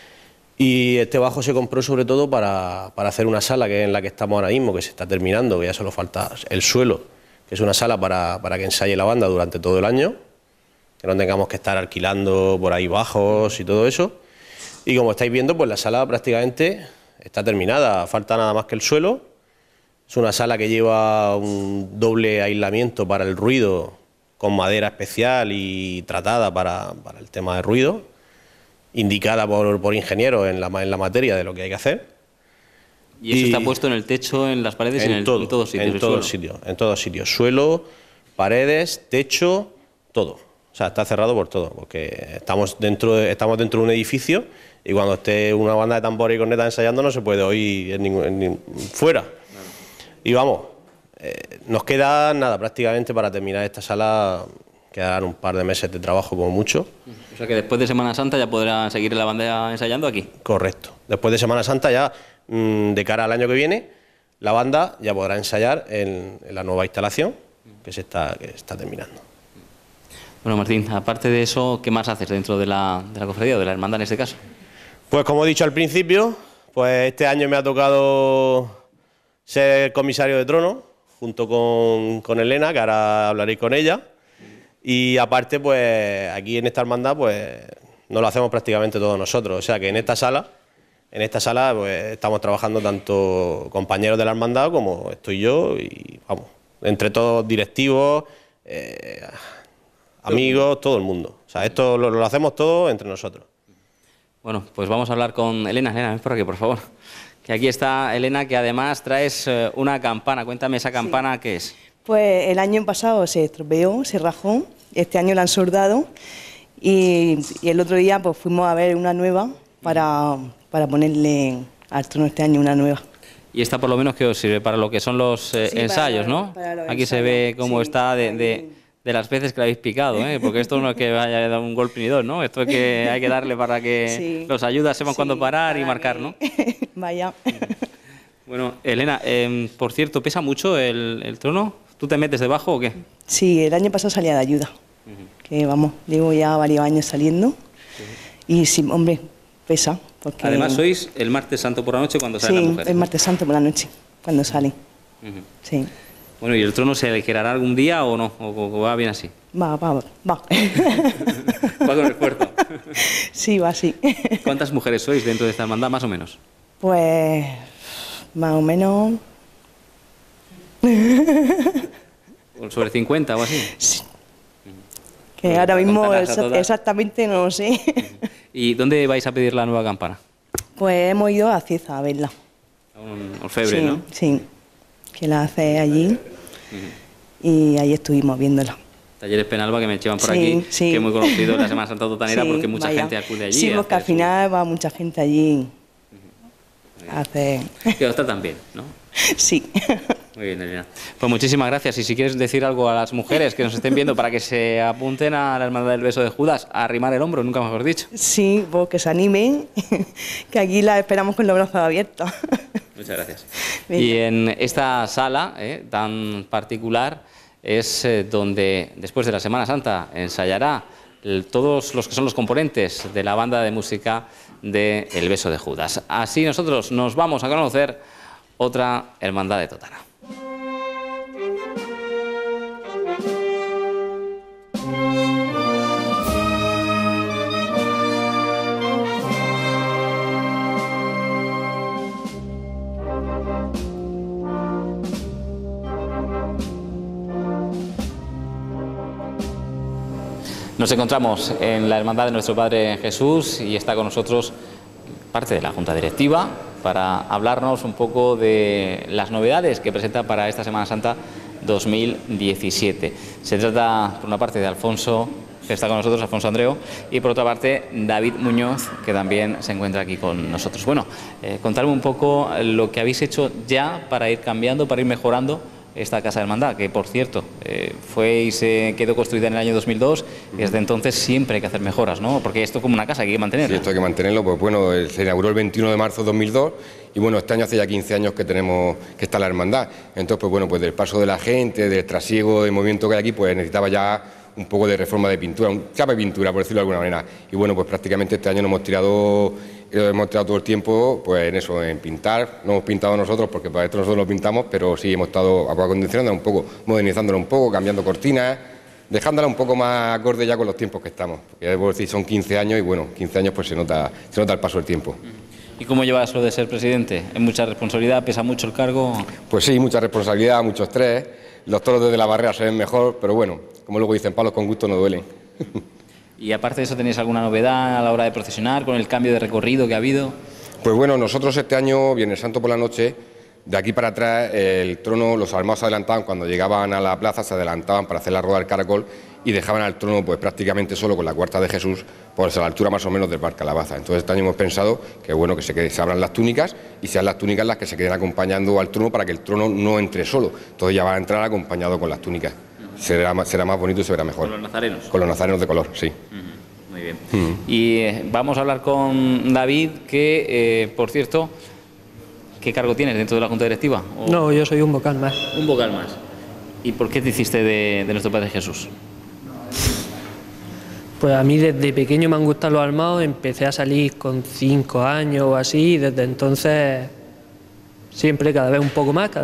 Y este bajo se compró sobre todo para hacer una sala, que es en la que estamos ahora mismo, que se está terminando, que ya solo falta el suelo, que es una sala para que ensaye la banda durante todo el año, que no tengamos que estar alquilando por ahí bajos y todo eso. Y como estáis viendo, pues la sala prácticamente está terminada, falta nada más que el suelo. Es una sala que lleva un doble aislamiento para el ruido, con madera especial y tratada para el tema de ruido, indicada por ingenieros en la materia de lo que hay que hacer. ¿Y eso está puesto en el techo, en las paredes, en todos sitios? En todos sitios. Suelo, paredes, techo, todo. O sea, está cerrado por todo, porque estamos dentro de un edificio y cuando esté una banda de tambores y cornetas ensayando no se puede oír fuera. Claro. Y vamos, nos queda nada prácticamente para terminar esta sala. Quedarán un par de meses de trabajo como mucho. O sea que después de Semana Santa ya podrá seguir la banda ensayando aquí. Correcto. Después de Semana Santa ya, de cara al año que viene, la banda ya podrá ensayar en la nueva instalación que se está terminando. Bueno, Martín, aparte de eso, ¿qué más haces dentro de la cofradía o de la hermandad en este caso? Pues como he dicho al principio, pues este año me ha tocado ser comisario de trono, junto con Elena, que ahora hablaréis con ella. Y aparte, pues aquí en esta hermandad, pues no lo hacemos prácticamente todos nosotros. O sea que en esta sala pues estamos trabajando tanto compañeros de la hermandad como estoy yo y vamos, entre todos directivos, amigos, todo el mundo. O sea, esto lo hacemos todo entre nosotros. Bueno, pues vamos a hablar con Elena. Elena, ven por aquí, por favor. Que aquí está Elena, que además traes una campana. Cuéntame esa campana, ¿qué es? Pues el año pasado se estropeó, se rajó, este año la han soldado y el otro día pues fuimos a ver una nueva para ponerle al trono este año una nueva. Y esta por lo menos que os sirve para lo que son los ensayos, ¿no? Aquí se ve cómo está de las veces que la habéis picado, ¿eh? Porque esto no es que vaya a dar un golpe ni dos, ¿no? Esto es que hay que darle para que los ayudas sepan cuándo parar y marcar, ¿no? Vaya. Bueno, Elena, por cierto, ¿pesa mucho el trono? ¿Tú te metes debajo o qué? Sí, el año pasado salía de ayuda, que vamos, llevo ya varios años saliendo y sí, hombre, pesa. Porque además sois el martes santo por la noche cuando salen las mujeres. Sí, el martes santo por la noche, cuando sale. Sí. Bueno, ¿y el trono se aligerará algún día o no? ¿O va bien así? Va. ¿Va con el cuerpo? Sí, va así. ¿Cuántas mujeres sois dentro de esta hermandad, más o menos? Pues, más o menos... ¿Sobre 50 o así? Sí. Que ahora mismo exactamente no lo sé. ¿Y dónde vais a pedir la nueva campana? Pues hemos ido a Cieza a verla. A un orfebre, sí, ¿no? Sí, que la hace allí y ahí estuvimos viéndola. Talleres Penalba, que me llevan por aquí, que es muy conocido en la Semana Santa Totanera porque mucha gente acude allí. Sí, porque al final va mucha gente allí. Que os tratan bien, ¿no? Sí. Muy bien, Elena. Pues muchísimas gracias. Y si quieres decir algo a las mujeres que nos estén viendo para que se apunten a la Hermandad del Beso de Judas, a arrimar el hombro, nunca mejor dicho. Sí, pues que se animen, que aquí la esperamos con los brazos abiertos. Muchas gracias. Y en esta sala tan particular es donde después de la Semana Santa ensayará todos los que son los componentes de la banda de música de El Beso de Judas. Así nosotros nos vamos a conocer otra hermandad de Totana. Nos encontramos en la Hermandad de Nuestro Padre Jesús y está con nosotros parte de la Junta Directiva para hablarnos un poco de las novedades que presenta para esta Semana Santa 2017. Se trata, por una parte, de Alfonso, que está con nosotros, Alfonso Andreu, y por otra parte, David Muñoz, que también se encuentra aquí con nosotros. Bueno, contadme un poco lo que habéis hecho ya para ir cambiando, para ir mejorando esta Casa de Hermandad, que por cierto fue y se quedó construida en el año 2002 y desde entonces siempre hay que hacer mejoras, ¿no? Porque esto es como una casa, hay que mantenerla. Sí, esto hay que mantenerlo, pues bueno, se inauguró el 21 de marzo de 2002 y bueno, este año hace ya 15 años que tenemos que está la hermandad. Entonces, pues bueno, pues del paso de la gente, del trasiego, del movimiento que hay aquí, pues necesitaba ya un poco de reforma de pintura, un chapa de pintura, por decirlo de alguna manera. Y bueno, pues prácticamente este año nos hemos tirado todo el tiempo pues en eso, en pintar. No hemos pintado nosotros porque para esto nosotros lo pintamos, pero sí hemos estado acondicionándola un poco, modernizándola un poco, cambiando cortinas, dejándola un poco más acorde ya con los tiempos que estamos. Porque debo decir, son 15 años y bueno, 15 años pues se nota el paso del tiempo. ¿Y cómo llevas lo de ser presidente? ¿Es mucha responsabilidad? ¿Pesa mucho el cargo? Pues sí, mucha responsabilidad, mucho estrés. Los toros desde la barrera se ven mejor, pero bueno, como luego dicen, palos con gusto no duelen. Y aparte de eso, ¿tenéis alguna novedad a la hora de procesionar con el cambio de recorrido que ha habido? Pues bueno, nosotros este año, Viernes Santo por la noche, de aquí para atrás, el trono, los armados se adelantaban, cuando llegaban a la plaza se adelantaban para hacer la rueda del caracol y dejaban al trono pues prácticamente solo con la cuarta de Jesús, pues a la altura más o menos del Bar Calabaza. Entonces este año hemos pensado que bueno, que se abran las túnicas y sean las túnicas las que se queden acompañando al trono para que el trono no entre solo. Entonces ya va a entrar acompañado con las túnicas. Será más bonito y se verá mejor. ¿Con los nazarenos? Con los nazarenos de color, sí. Muy bien. Y vamos a hablar con David, que, por cierto, ¿qué cargo tienes dentro de la Junta Directiva? ¿O? No, yo soy un vocal más. Un vocal más. ¿Y por qué te hiciste de Nuestro Padre Jesús? Pues a mí desde pequeño me han gustado los armados, empecé a salir con 5 años o así, y desde entonces siempre cada vez un poco más,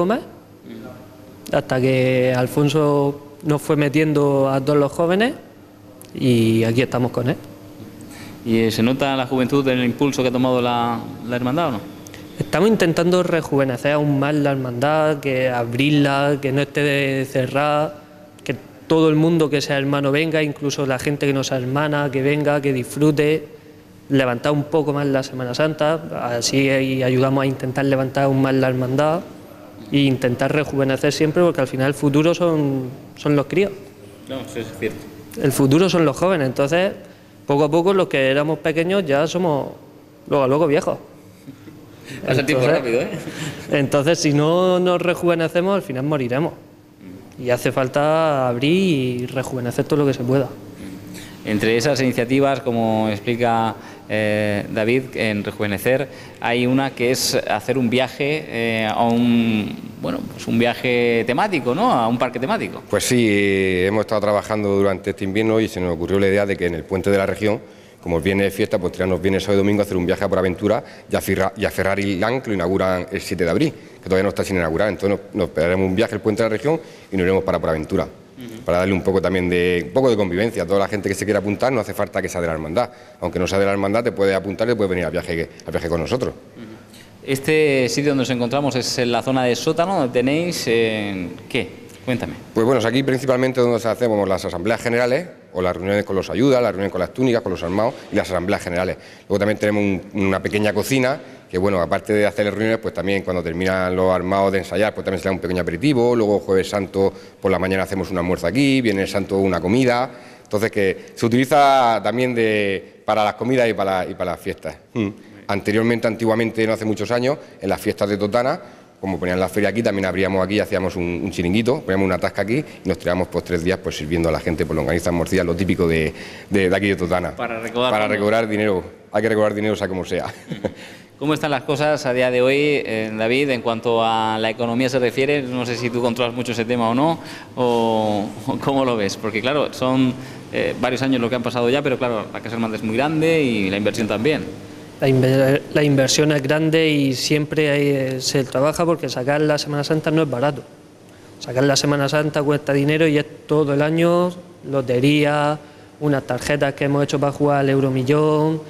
hasta que Alfonso nos fue metiendo a todos los jóvenes y aquí estamos con él. ¿Y se nota la juventud en el impulso que ha tomado la hermandad o no? Estamos intentando rejuvenecer aún más la hermandad, que abrirla, que no esté cerrada, que todo el mundo que sea hermano venga, incluso la gente que no sea hermana, que venga, que disfrute, levantar un poco más la Semana Santa, así ayudamos a intentar levantar aún más la hermandad e intentar rejuvenecer siempre, porque al final el futuro son los críos. No, eso es cierto. El futuro son los jóvenes, entonces poco a poco los que éramos pequeños ya somos luego viejos. Pasa el tiempo rápido, ¿eh? Entonces, si no nos rejuvenecemos, al final moriremos. Y hace falta abrir y rejuvenecer todo lo que se pueda. Entre esas iniciativas, como explica David, en Rejuvenecer, hay una que es hacer un viaje a un viaje temático, ¿no? A un parque temático. Pues sí, hemos estado trabajando durante este invierno y se nos ocurrió la idea de que en el puente de la región, como viene de fiesta, pues tirarnos viene sábado y domingo a hacer un viaje a PorAventura y a Ferrari Land, que lo inauguran el 7 de abril, que todavía no está sin inaugurar. Entonces nos pegaremos un viaje al puente de la región y nos iremos para PorAventura. Para darle un poco también de convivencia a toda la gente que se quiera apuntar. No hace falta que sea de la hermandad, aunque no sea de la hermandad te puede apuntar y puede venir al viaje con nosotros. Este sitio donde nos encontramos es en la zona de sótano, donde tenéis ¿qué? Cuéntame. Pues bueno, aquí principalmente donde hacemos las asambleas generales o las reuniones con los ayudas, las reuniones con las túnicas, con los armados y las asambleas generales. Luego también tenemos una pequeña cocina que, bueno, aparte de hacer reuniones, pues también cuando terminan los armados de ensayar, pues también se da un pequeño aperitivo. Luego Jueves Santo por la mañana hacemos un almuerzo aquí, Viernes Santo una comida. Entonces que se utiliza también para las comidas y para las fiestas. Antiguamente, no hace muchos años, en las fiestas de Totana, como ponían la feria aquí, también abríamos aquí, hacíamos un chiringuito, poníamos una tasca aquí y nos tirábamos pues 3 días pues sirviendo a la gente por longanizas, morcillas, lo típico de aquí de Totana. Para recaudar dinero, hay que recaudar dinero sea como sea. ¿Cómo están las cosas a día de hoy, David, en cuanto a la economía se refiere? No sé si tú controlas mucho ese tema o no, o cómo lo ves, porque claro, son varios años lo que han pasado ya, pero claro, la Casa Hermandad es muy grande y la inversión también. La inversión es grande y siempre se trabaja porque sacar la Semana Santa no es barato. Sacar la Semana Santa cuesta dinero y es todo el año, lotería, unas tarjetas que hemos hecho para jugar al Euromillón,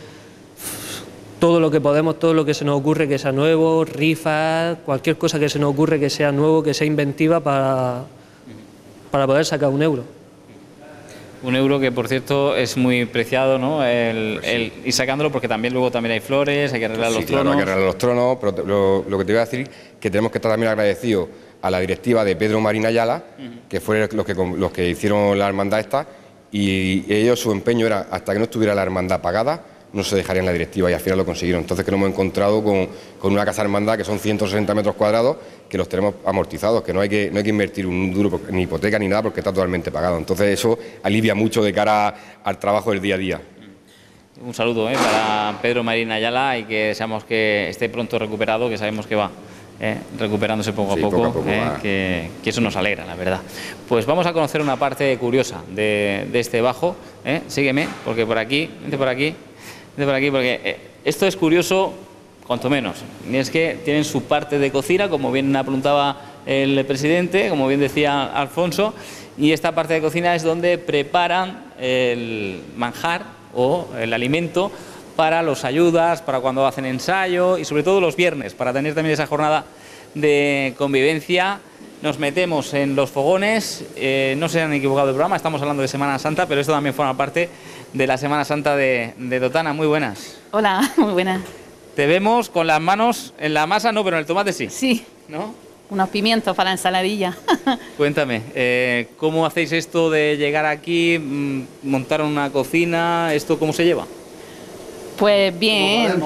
todo lo que podemos, todo lo que se nos ocurre que sea nuevo, rifas, cualquier cosa que se nos ocurre que sea nuevo, que sea inventiva para poder sacar un euro. Un euro que, por cierto, es muy preciado, ¿no? Ir sacándolo porque también luego también hay flores, hay que arreglar los tronos. Claro, hay que arreglar los tronos, pero lo que te voy a decir que tenemos que estar también agradecidos a la directiva de Pedro Marín Ayala, que fueron los que hicieron la hermandad esta, y ellos su empeño era, hasta que no estuviera la hermandad pagada, no se dejarían la directiva y al final lo consiguieron. Entonces que nos hemos encontrado con una casa hermandad que son 160 metros cuadrados, que los tenemos amortizados, que no hay que invertir un duro ni hipoteca ni nada porque está totalmente pagado. Entonces eso alivia mucho de cara al trabajo del día a día. Un saludo para Pedro Marín Ayala y que deseamos que esté pronto recuperado, que sabemos que va recuperándose poco a poco, que eso nos alegra, la verdad. Pues vamos a conocer una parte curiosa de este bajo. Sígueme, porque por aquí, vente por aquí, porque esto es curioso, cuanto menos. Y es que tienen su parte de cocina, como bien apuntaba el presidente, como bien decía Alfonso, y esta parte de cocina es donde preparan el manjar o el alimento para los ayudas, para cuando hacen ensayo y sobre todo los viernes, para tener también esa jornada de convivencia. Nos metemos en los fogones, no se han equivocado de programa, estamos hablando de Semana Santa, pero esto también forma parte de la Semana Santa de Totana. Muy buenas. Hola, muy buenas. Te vemos con las manos en la masa, no, pero en el tomate sí. Sí, ¿no? Unos pimientos para la ensaladilla. Cuéntame, ¿cómo hacéis esto de llegar aquí, montar una cocina? ¿Esto cómo se lleva? Pues bien.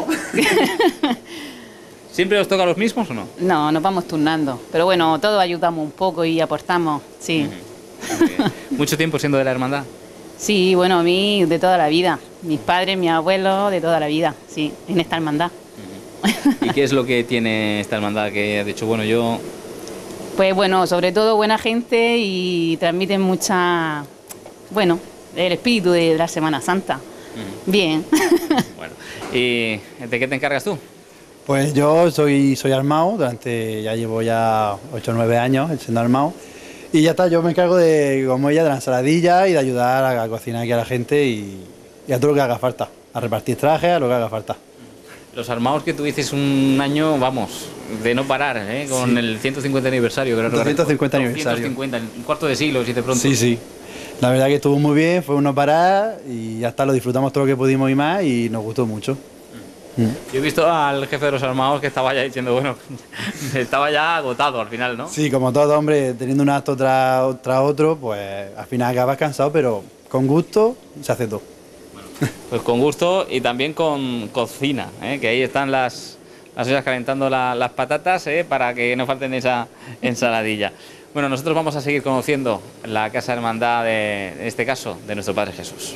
¿Siempre os toca a los mismos o no? No, nos vamos turnando. Pero bueno, todos ayudamos un poco y aportamos, sí. ¿Mucho tiempo siendo de la hermandad? Sí, bueno, a mí de toda la vida. Mis padres, mis abuelos, de toda la vida, sí, en esta hermandad. ¿Y qué es lo que tiene esta hermandad que ha dicho, bueno, yo...? Pues bueno, sobre todo buena gente y transmiten mucha... Bueno, el espíritu de la Semana Santa. Bien. Bueno, ¿y de qué te encargas tú? Pues yo soy armado, ya llevo 8 o 9 años siendo armado. Y ya está, yo me encargo como ella, de la ensaladilla y de ayudar a cocinar aquí a la gente y a todo lo que haga falta, a repartir trajes, a lo que haga falta. Los armados que tuvisteis un año, vamos, de no parar, con el 150 aniversario. Creo 250 aniversario. 150, un cuarto de siglo, si de pronto. Sí, sí. La verdad que estuvo muy bien, fue un no parar y ya está, lo disfrutamos todo lo que pudimos y más y nos gustó mucho. Yo he visto al jefe de los armados que estaba ya diciendo, bueno, estaba ya agotado al final, ¿no? Sí, como todo, hombre, teniendo un acto tras otro, pues al final acabas cansado, pero con gusto se hace todo. Bueno, pues con gusto y también con cocina, que ahí están las ollas calentando las patatas, para que no falten esa ensaladilla. Bueno, nosotros vamos a seguir conociendo la Casa Hermandad, en este caso, de nuestro Padre Jesús.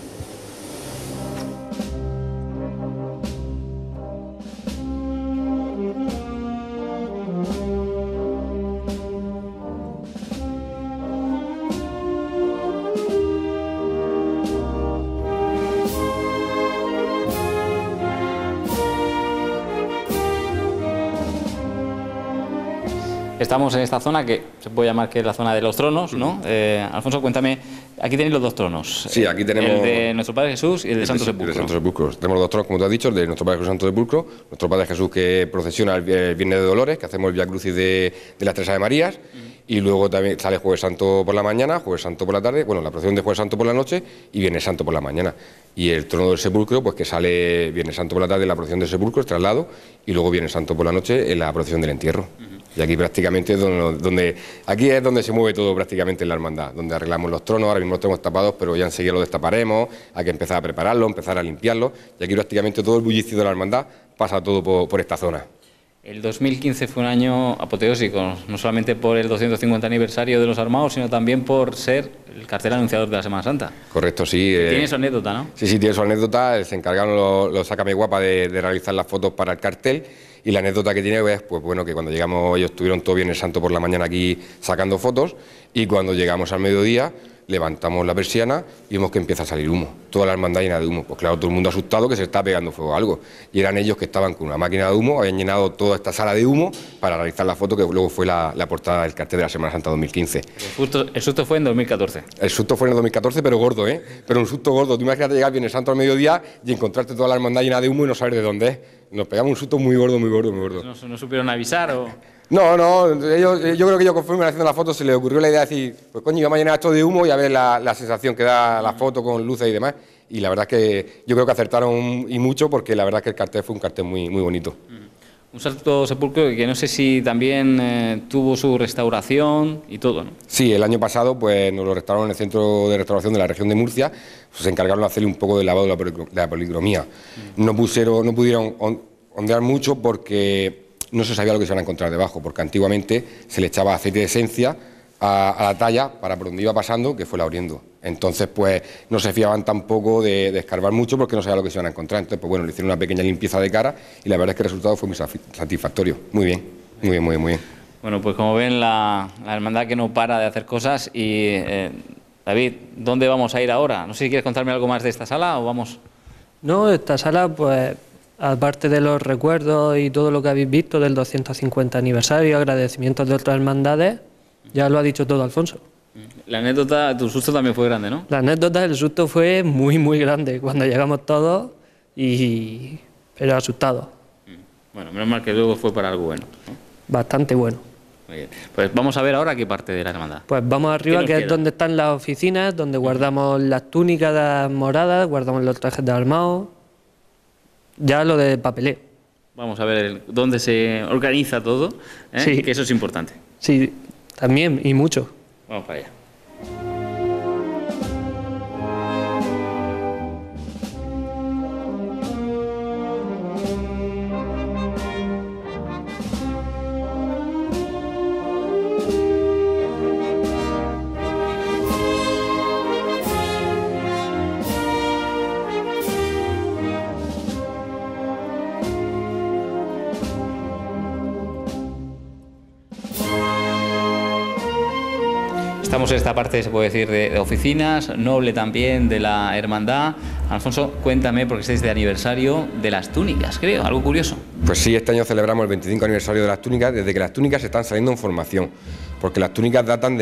Estamos en esta zona que se puede llamar que es la zona de los tronos, ¿no? Alfonso, cuéntame, aquí tenéis los dos tronos. Sí, aquí tenemos... El de nuestro Padre Jesús y el de Santo Sepulcro. El de Santo Sepulcro. Tenemos los dos tronos, como tú has dicho, el de nuestro Padre Jesús y Santo Sepulcro, nuestro Padre Jesús que procesiona el Viernes de Dolores, que hacemos el Vía Crucis de las Tres Ave Marías, y luego también sale Jueves Santo por la mañana, Jueves Santo por la tarde, bueno, la procesión de Jueves Santo por la noche y Viernes Santo por la mañana. Y el trono del Sepulcro, pues que sale Viernes Santo por la tarde en la procesión del Sepulcro, el traslado, y luego Viernes Santo por la noche en la procesión del entierro. Y aquí prácticamente aquí es donde se mueve todo prácticamente en la hermandad, donde arreglamos los tronos. Ahora mismo los tenemos tapados, pero ya enseguida los destaparemos, hay que empezar a prepararlos, empezar a limpiarlos, y aquí prácticamente todo el bullicio de la hermandad pasa todo por esta zona. El 2015 fue un año apoteósico, no solamente por el 250 aniversario de los Armados, sino también por ser el cartel anunciador de la Semana Santa. Correcto, sí. Tiene su anécdota, ¿no? Sí, tiene su anécdota. Se encargaron los Sácame Guapa de realizar las fotos para el cartel. Y la anécdota que tiene es, pues bueno, que cuando llegamos ellos estuvieron todo Viernes Santo por la mañana aquí sacando fotos, y cuando llegamos al mediodía levantamos la persiana y vimos que empieza a salir humo, toda la hermandad llena de humo. Pues claro, todo el mundo asustado que se está pegando fuego a algo. Y eran ellos que estaban con una máquina de humo, habían llenado toda esta sala de humo para realizar la foto que luego fue la portada del cartel de la Semana Santa 2015. El susto fue en 2014. El susto fue en el 2014, pero gordo, ¿eh? Pero un susto gordo. Tú imagínate llegar Viernes Santo al mediodía y encontrarte toda la hermandad llena de humo y no saber de dónde es. Nos pegamos un susto muy gordo, muy gordo, muy gordo. ¿No supieron avisar o...? No, yo creo que ellos conforme haciendo la foto se les ocurrió la idea de decir, pues coño, vamos a llenar esto de humo y a ver la sensación que da la foto con luces y demás. Y la verdad es que yo creo que acertaron y mucho, porque la verdad es que el cartel fue un cartel muy, muy bonito. Un Santo Sepulcro que no sé si también tuvo su restauración y todo, ¿no? Sí, el año pasado pues nos lo restauraron en el Centro de Restauración de la región de Murcia, pues, se encargaron de hacerle un poco de lavado de la policromía. No pudieron ondear mucho porque no se sabía lo que se iban a encontrar debajo, porque antiguamente se le echaba aceite de esencia a la talla para por donde iba pasando, que fue la abriendo. Entonces, pues no se fiaban tampoco de escarbar mucho porque no sabía lo que se iban a encontrar. Entonces, pues bueno, le hicieron una pequeña limpieza de cara y la verdad es que el resultado fue muy satisfactorio. Muy bien, muy bien, muy bien, muy bien. Bueno, pues como ven, la hermandad que no para de hacer cosas. Y David, ¿dónde vamos a ir ahora? No sé si quieres contarme algo más de esta sala o vamos... No, esta sala, pues, aparte de los recuerdos y todo lo que habéis visto del 250 aniversario, agradecimientos de otras hermandades, ya lo ha dicho todo Alfonso. La anécdota, tu susto también fue grande, ¿no? La anécdota del susto fue muy, muy grande, cuando llegamos todos, pero asustados. Bueno, menos mal que luego fue para algo bueno, ¿no? Bastante bueno. Muy bien. Pues vamos a ver ahora qué parte de la hermandad. Pues vamos arriba, que queda? es donde están las oficinas, donde guardamos las túnicas moradas, guardamos los trajes de armados, ya lo de papeleo. Vamos a ver dónde se organiza todo, ¿eh? Sí. Que eso es importante. Sí, también, y mucho. Vamos para allá. Estamos en esta parte, se puede decir, de oficinas, noble también, de la hermandad. Alfonso, cuéntame, porque estáis de aniversario de las túnicas, creo, algo curioso. Pues sí, este año celebramos el 25 aniversario de las túnicas, desde que las túnicas están saliendo en formación, porque las túnicas datan de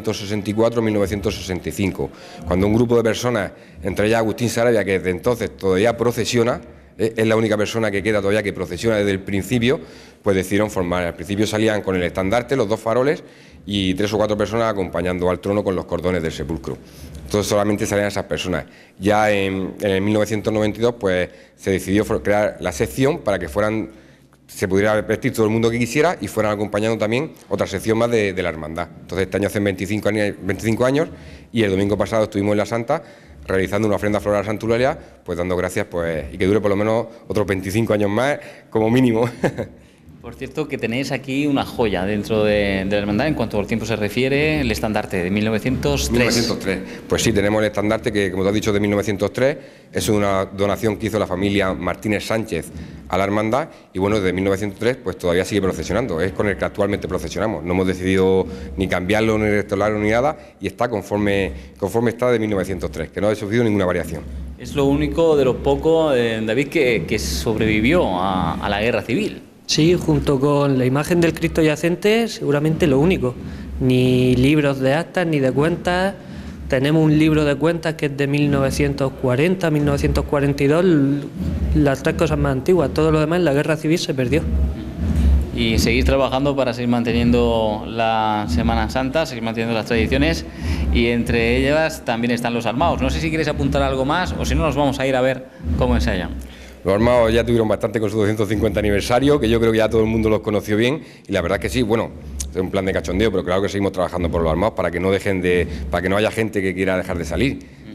1964-1965, cuando un grupo de personas, entre ellas Agustín Sarabia, que desde entonces todavía procesiona, es la única persona que queda todavía que procesiona desde el principio, pues decidieron formar. Al principio salían con el estandarte, los dos faroles y 3 o 4 personas acompañando al trono con los cordones del sepulcro. Entonces solamente salían esas personas. Ya en 1992 pues se decidió crear la sección para que se pudiera vestir todo el mundo que quisiera y fueran acompañando también otra sección más de la hermandad. Entonces este año hacen 25 años y el domingo pasado estuvimos en la Santa realizando una ofrenda floral a Santa Eulalia, pues dando gracias pues y que dure por lo menos otros 25 años más como mínimo. Por cierto, que tenéis aquí una joya dentro de la hermandad en cuanto al tiempo se refiere, el estandarte de 1903. 1903. Pues sí, tenemos el estandarte que, como te has dicho, de 1903. Es una donación que hizo la familia Martínez Sánchez a la hermandad y bueno, desde 1903 pues todavía sigue procesionando. Es con el que actualmente procesionamos. No hemos decidido ni cambiarlo, ni restaurarlo, ni nada y está conforme está de 1903, que no ha sufrido ninguna variación. Es lo único de lo poco, David, que sobrevivió a la guerra civil. Sí, junto con la imagen del Cristo yacente, seguramente lo único. Ni libros de actas, ni de cuentas. Tenemos un libro de cuentas que es de 1940, 1942, las 3 cosas más antiguas. Todo lo demás en la guerra civil se perdió. Y seguir trabajando para seguir manteniendo la Semana Santa, seguir manteniendo las tradiciones y entre ellas también están los armados. No sé si quieres apuntar algo más o si no nos vamos a ir a ver cómo ensayan. Los armados ya tuvieron bastante con su 250 aniversario, que yo creo que ya todo el mundo los conoció bien y la verdad es que sí, bueno, es un plan de cachondeo, pero claro que seguimos trabajando por los armados para que no haya gente que quiera dejar de salir.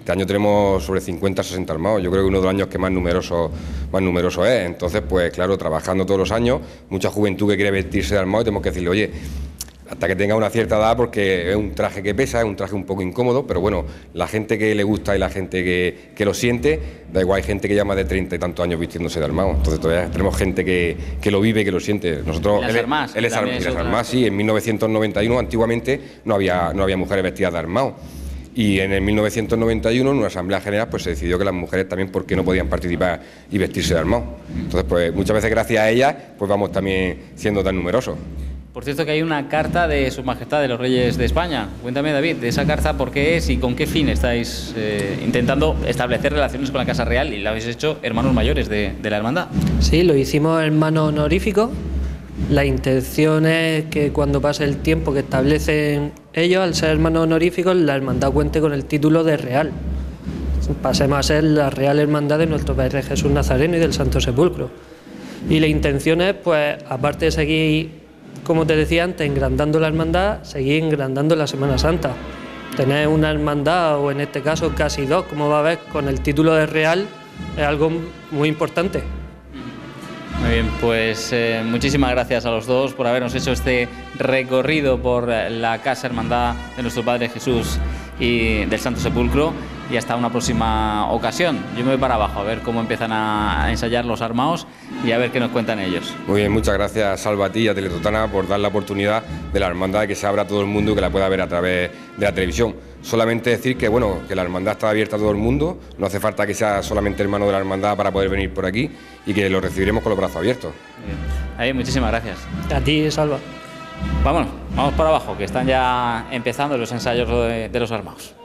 Este año tenemos sobre 50-60 armados, yo creo que uno de los años que más numeroso es. Entonces, pues claro, trabajando todos los años, mucha juventud que quiere vestirse de armado y tenemos que decirle, oye, hasta que tenga una cierta edad, porque es un traje que pesa, es un traje un poco incómodo, pero bueno, la gente que le gusta y la gente que lo siente, da igual, hay gente que ya más de 30 y tantos años vistiéndose de armado, entonces todavía tenemos gente que lo vive, que lo siente. Nosotros, las armas, él es armas, sí, en 1991 antiguamente no había mujeres vestidas de armado. Y en el 1991, en una asamblea general, pues se decidió que las mujeres también, ¿por qué no podían participar y vestirse de armado? Entonces, pues muchas veces gracias a ellas, pues vamos también siendo tan numerosos. Por cierto, que hay una carta de Su Majestad de los Reyes de España. Cuéntame, David, de esa carta, ¿por qué es y con qué fin estáis intentando establecer relaciones con la Casa Real y la habéis hecho hermanos mayores de la hermandad? Sí, lo hicimos hermanos honoríficos. La intención es que cuando pase el tiempo que establecen ellos, al ser hermanos honoríficos, la hermandad cuente con el título de real. Pasemos a ser la Real Hermandad de nuestro Padre Jesús Nazareno y del Santo Sepulcro. Y la intención es, pues, aparte de seguir, como te decía antes, engrandando la hermandad, seguir engrandando la Semana Santa. Tener una hermandad, o en este caso casi dos, como va a ver, con el título de real, es algo muy importante. Muy bien, pues muchísimas gracias a los dos por habernos hecho este recorrido por la Casa Hermandad de nuestro Padre Jesús y del Santo Sepulcro, y hasta una próxima ocasión. Yo me voy para abajo a ver cómo empiezan a ensayar los armados y a ver qué nos cuentan ellos. Muy bien, muchas gracias, Salva, a ti y a Teletotana por dar la oportunidad de la hermandad de que se abra a todo el mundo y que la pueda ver a través de la televisión. Solamente decir que bueno, que la hermandad está abierta a todo el mundo, no hace falta que sea solamente hermano de la hermandad para poder venir por aquí, y que lo recibiremos con los brazos abiertos. Ahí, muchísimas gracias. A ti, Salva. Vámonos, vamos para abajo, que están ya empezando los ensayos de los armados.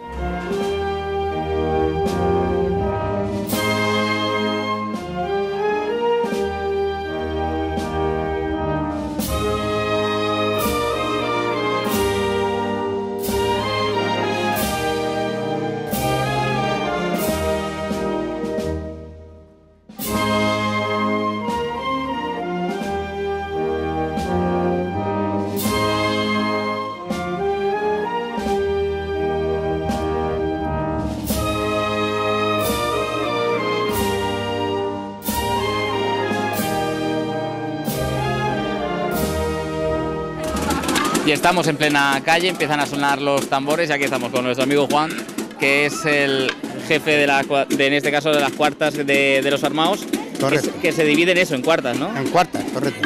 Y estamos en plena calle, empiezan a sonar los tambores y aquí estamos con nuestro amigo Juan, que es el jefe en este caso de las cuartas de los armados. Correcto. Que se divide en eso, en cuartas, ¿no? En cuartas, correcto.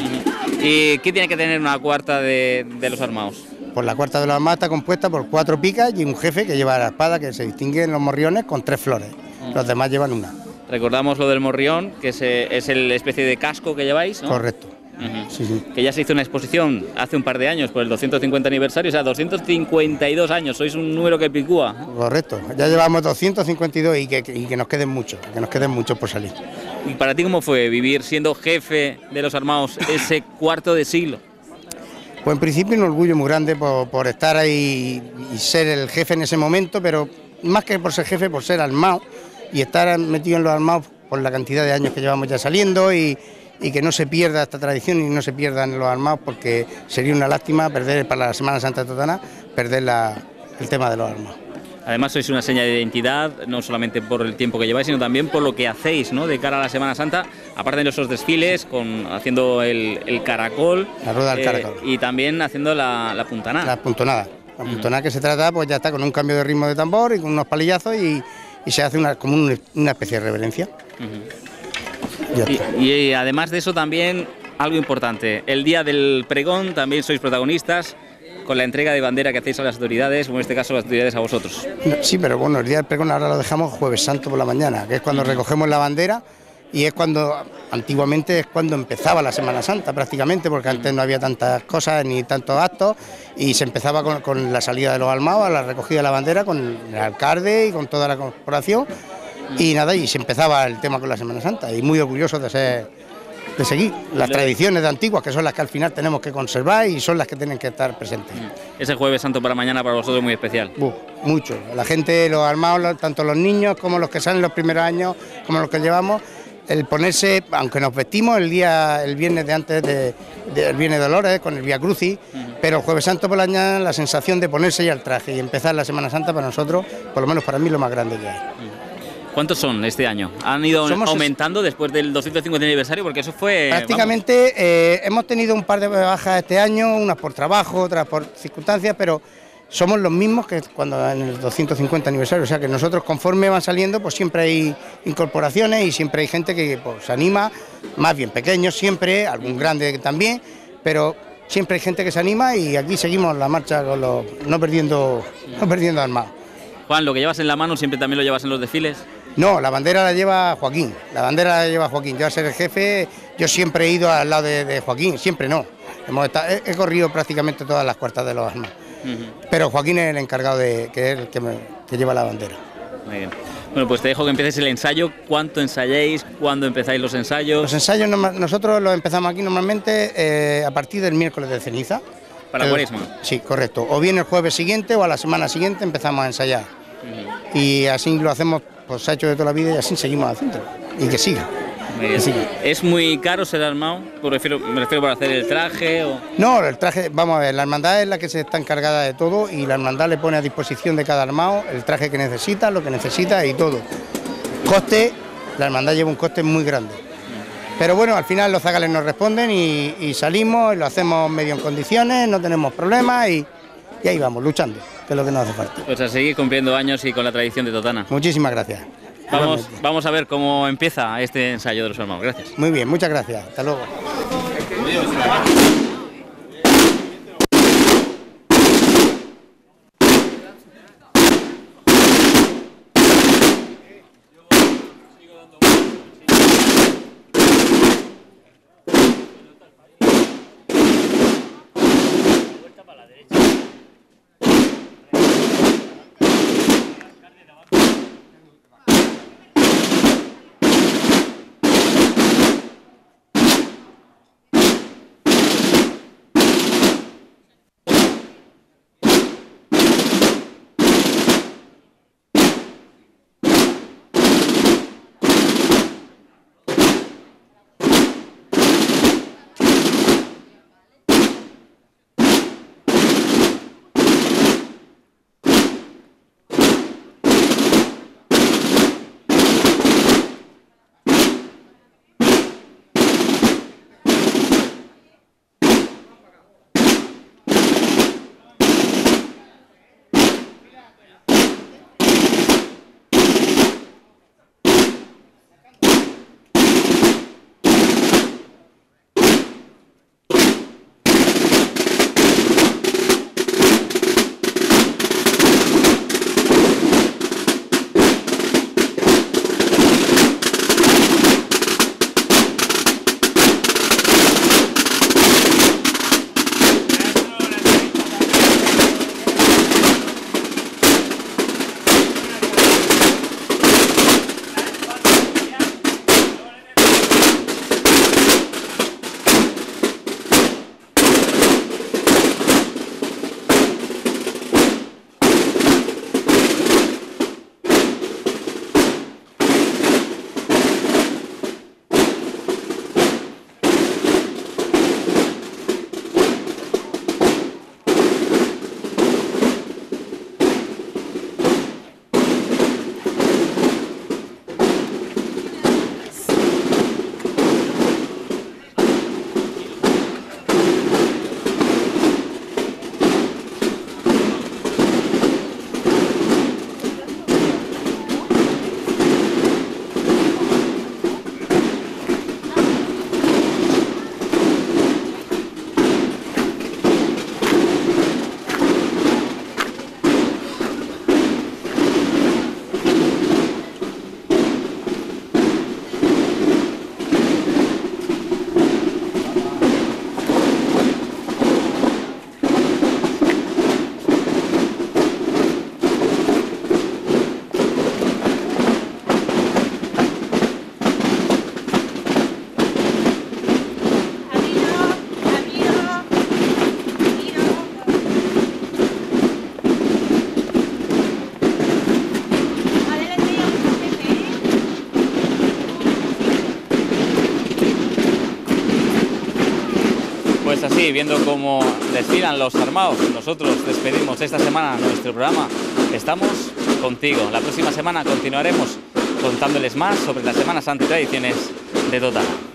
¿Y qué tiene que tener una cuarta de los armados? Pues la cuarta de los armados está compuesta por 4 picas y un jefe que lleva la espada, que se distingue en los morriones con 3 flores. Los demás llevan una. Recordamos lo del morrión, que es el especie de casco que lleváis, ¿no? Correcto. Sí, sí. Que ya se hizo una exposición hace un par de años por el 250 aniversario, o sea, 252 años, sois un número que picúa. Correcto, ya llevamos 252 y que nos queden muchos, por salir. ¿Y para ti cómo fue vivir siendo jefe de los armados ese cuarto de siglo? Pues en principio un orgullo muy grande por estar ahí y ser el jefe en ese momento, pero más que por ser jefe, por ser armado y estar metido en los armados por la cantidad de años que llevamos ya saliendo y que no se pierda esta tradición y no se pierdan los armados, porque sería una lástima perder para la Semana Santa Totana, perder el tema de los armados. Además sois una seña de identidad, no solamente por el tiempo que lleváis, sino también por lo que hacéis, ¿no?, de cara a la Semana Santa, aparte de esos desfiles, haciendo el caracol, la rueda del caracol, y también haciendo la puntanada. La puntonada. La puntonada que se trata, pues ya está con un cambio de ritmo de tambor y con unos palillazos y se hace como una especie de reverencia. Y además de eso también algo importante, el día del pregón también sois protagonistas con la entrega de bandera que hacéis a las autoridades, o en este caso las autoridades a vosotros. Sí, pero bueno, el día del pregón ahora lo dejamos Jueves Santo por la mañana, que es cuando recogemos la bandera y es cuando, antiguamente es cuando empezaba la Semana Santa prácticamente, porque antes no había tantas cosas ni tantos actos y se empezaba con la salida de los armados, la recogida de la bandera con el alcalde y con toda la corporación. Y nada, y se empezaba el tema con la Semana Santa, y muy orgullosos de seguir las tradiciones de antiguas, que son las que al final tenemos que conservar y son las que tienen que estar presentes. Ese Jueves Santo para mañana para vosotros es muy especial. Mucho, la gente, los armados, tanto los niños como los que salen los primeros años, como los que llevamos, el ponerse, aunque nos vestimos el viernes de antes del Viernes de Dolores, con el Vía Crucis, Pero el Jueves Santo por la mañana, la sensación de ponerse ya el traje y empezar la Semana Santa para nosotros, por lo menos para mí, lo más grande que hay. ¿Cuántos son este año? ¿Han ido aumentando después del 250 aniversario? Porque eso fue... Prácticamente hemos tenido un par de bajas este año, unas por trabajo, otras por circunstancias, pero somos los mismos que cuando en el 250 aniversario. O sea que nosotros, conforme van saliendo, pues siempre hay incorporaciones y siempre hay gente que pues, se anima, más bien pequeños siempre, algún grande también, pero siempre hay gente que se anima y aquí seguimos la marcha con los, no perdiendo armados. Juan, ¿lo que llevas en la mano siempre también lo llevas en los desfiles? No, la bandera la lleva Joaquín, Yo, a ser el jefe, yo siempre he ido al lado de Joaquín, siempre no. He corrido prácticamente todas las cuartas de los armados. Pero Joaquín es el encargado que lleva la bandera. Muy bien. Bueno, pues te dejo que empieces el ensayo. ¿Cuánto ensayáis? ¿Cuándo empezáis los ensayos? Los ensayos nosotros los empezamos aquí normalmente a partir del miércoles de ceniza. ¿Para Cuaresma? Sí, correcto. O bien el jueves siguiente o a la semana siguiente empezamos a ensayar. Y así lo hacemos, pues se ha hecho de toda la vida y así seguimos haciendo. Y que siga. ¿Es muy caro ser armado? Me refiero para hacer el traje o... No, el traje, vamos a ver, la hermandad es la que se está encargada de todo y la hermandad le pone a disposición de cada armado el traje que necesita, lo que necesita y todo. Coste, la hermandad lleva un coste muy grande. Pero bueno, al final los zagales nos responden y salimos, y lo hacemos medio en condiciones, no tenemos problemas y ahí vamos, luchando, que es lo que nos hace falta. Pues a seguir cumpliendo años y con la tradición de Totana. Muchísimas gracias. Vamos a ver cómo empieza este ensayo de los hermanos. Gracias. Muy bien, muchas gracias. Hasta luego. aquí viendo cómo desfilan los armados. Nosotros despedimos esta semana nuestro programa. Estamos contigo. La próxima semana continuaremos contándoles más sobre la Semana Santa y tradiciones de Totana.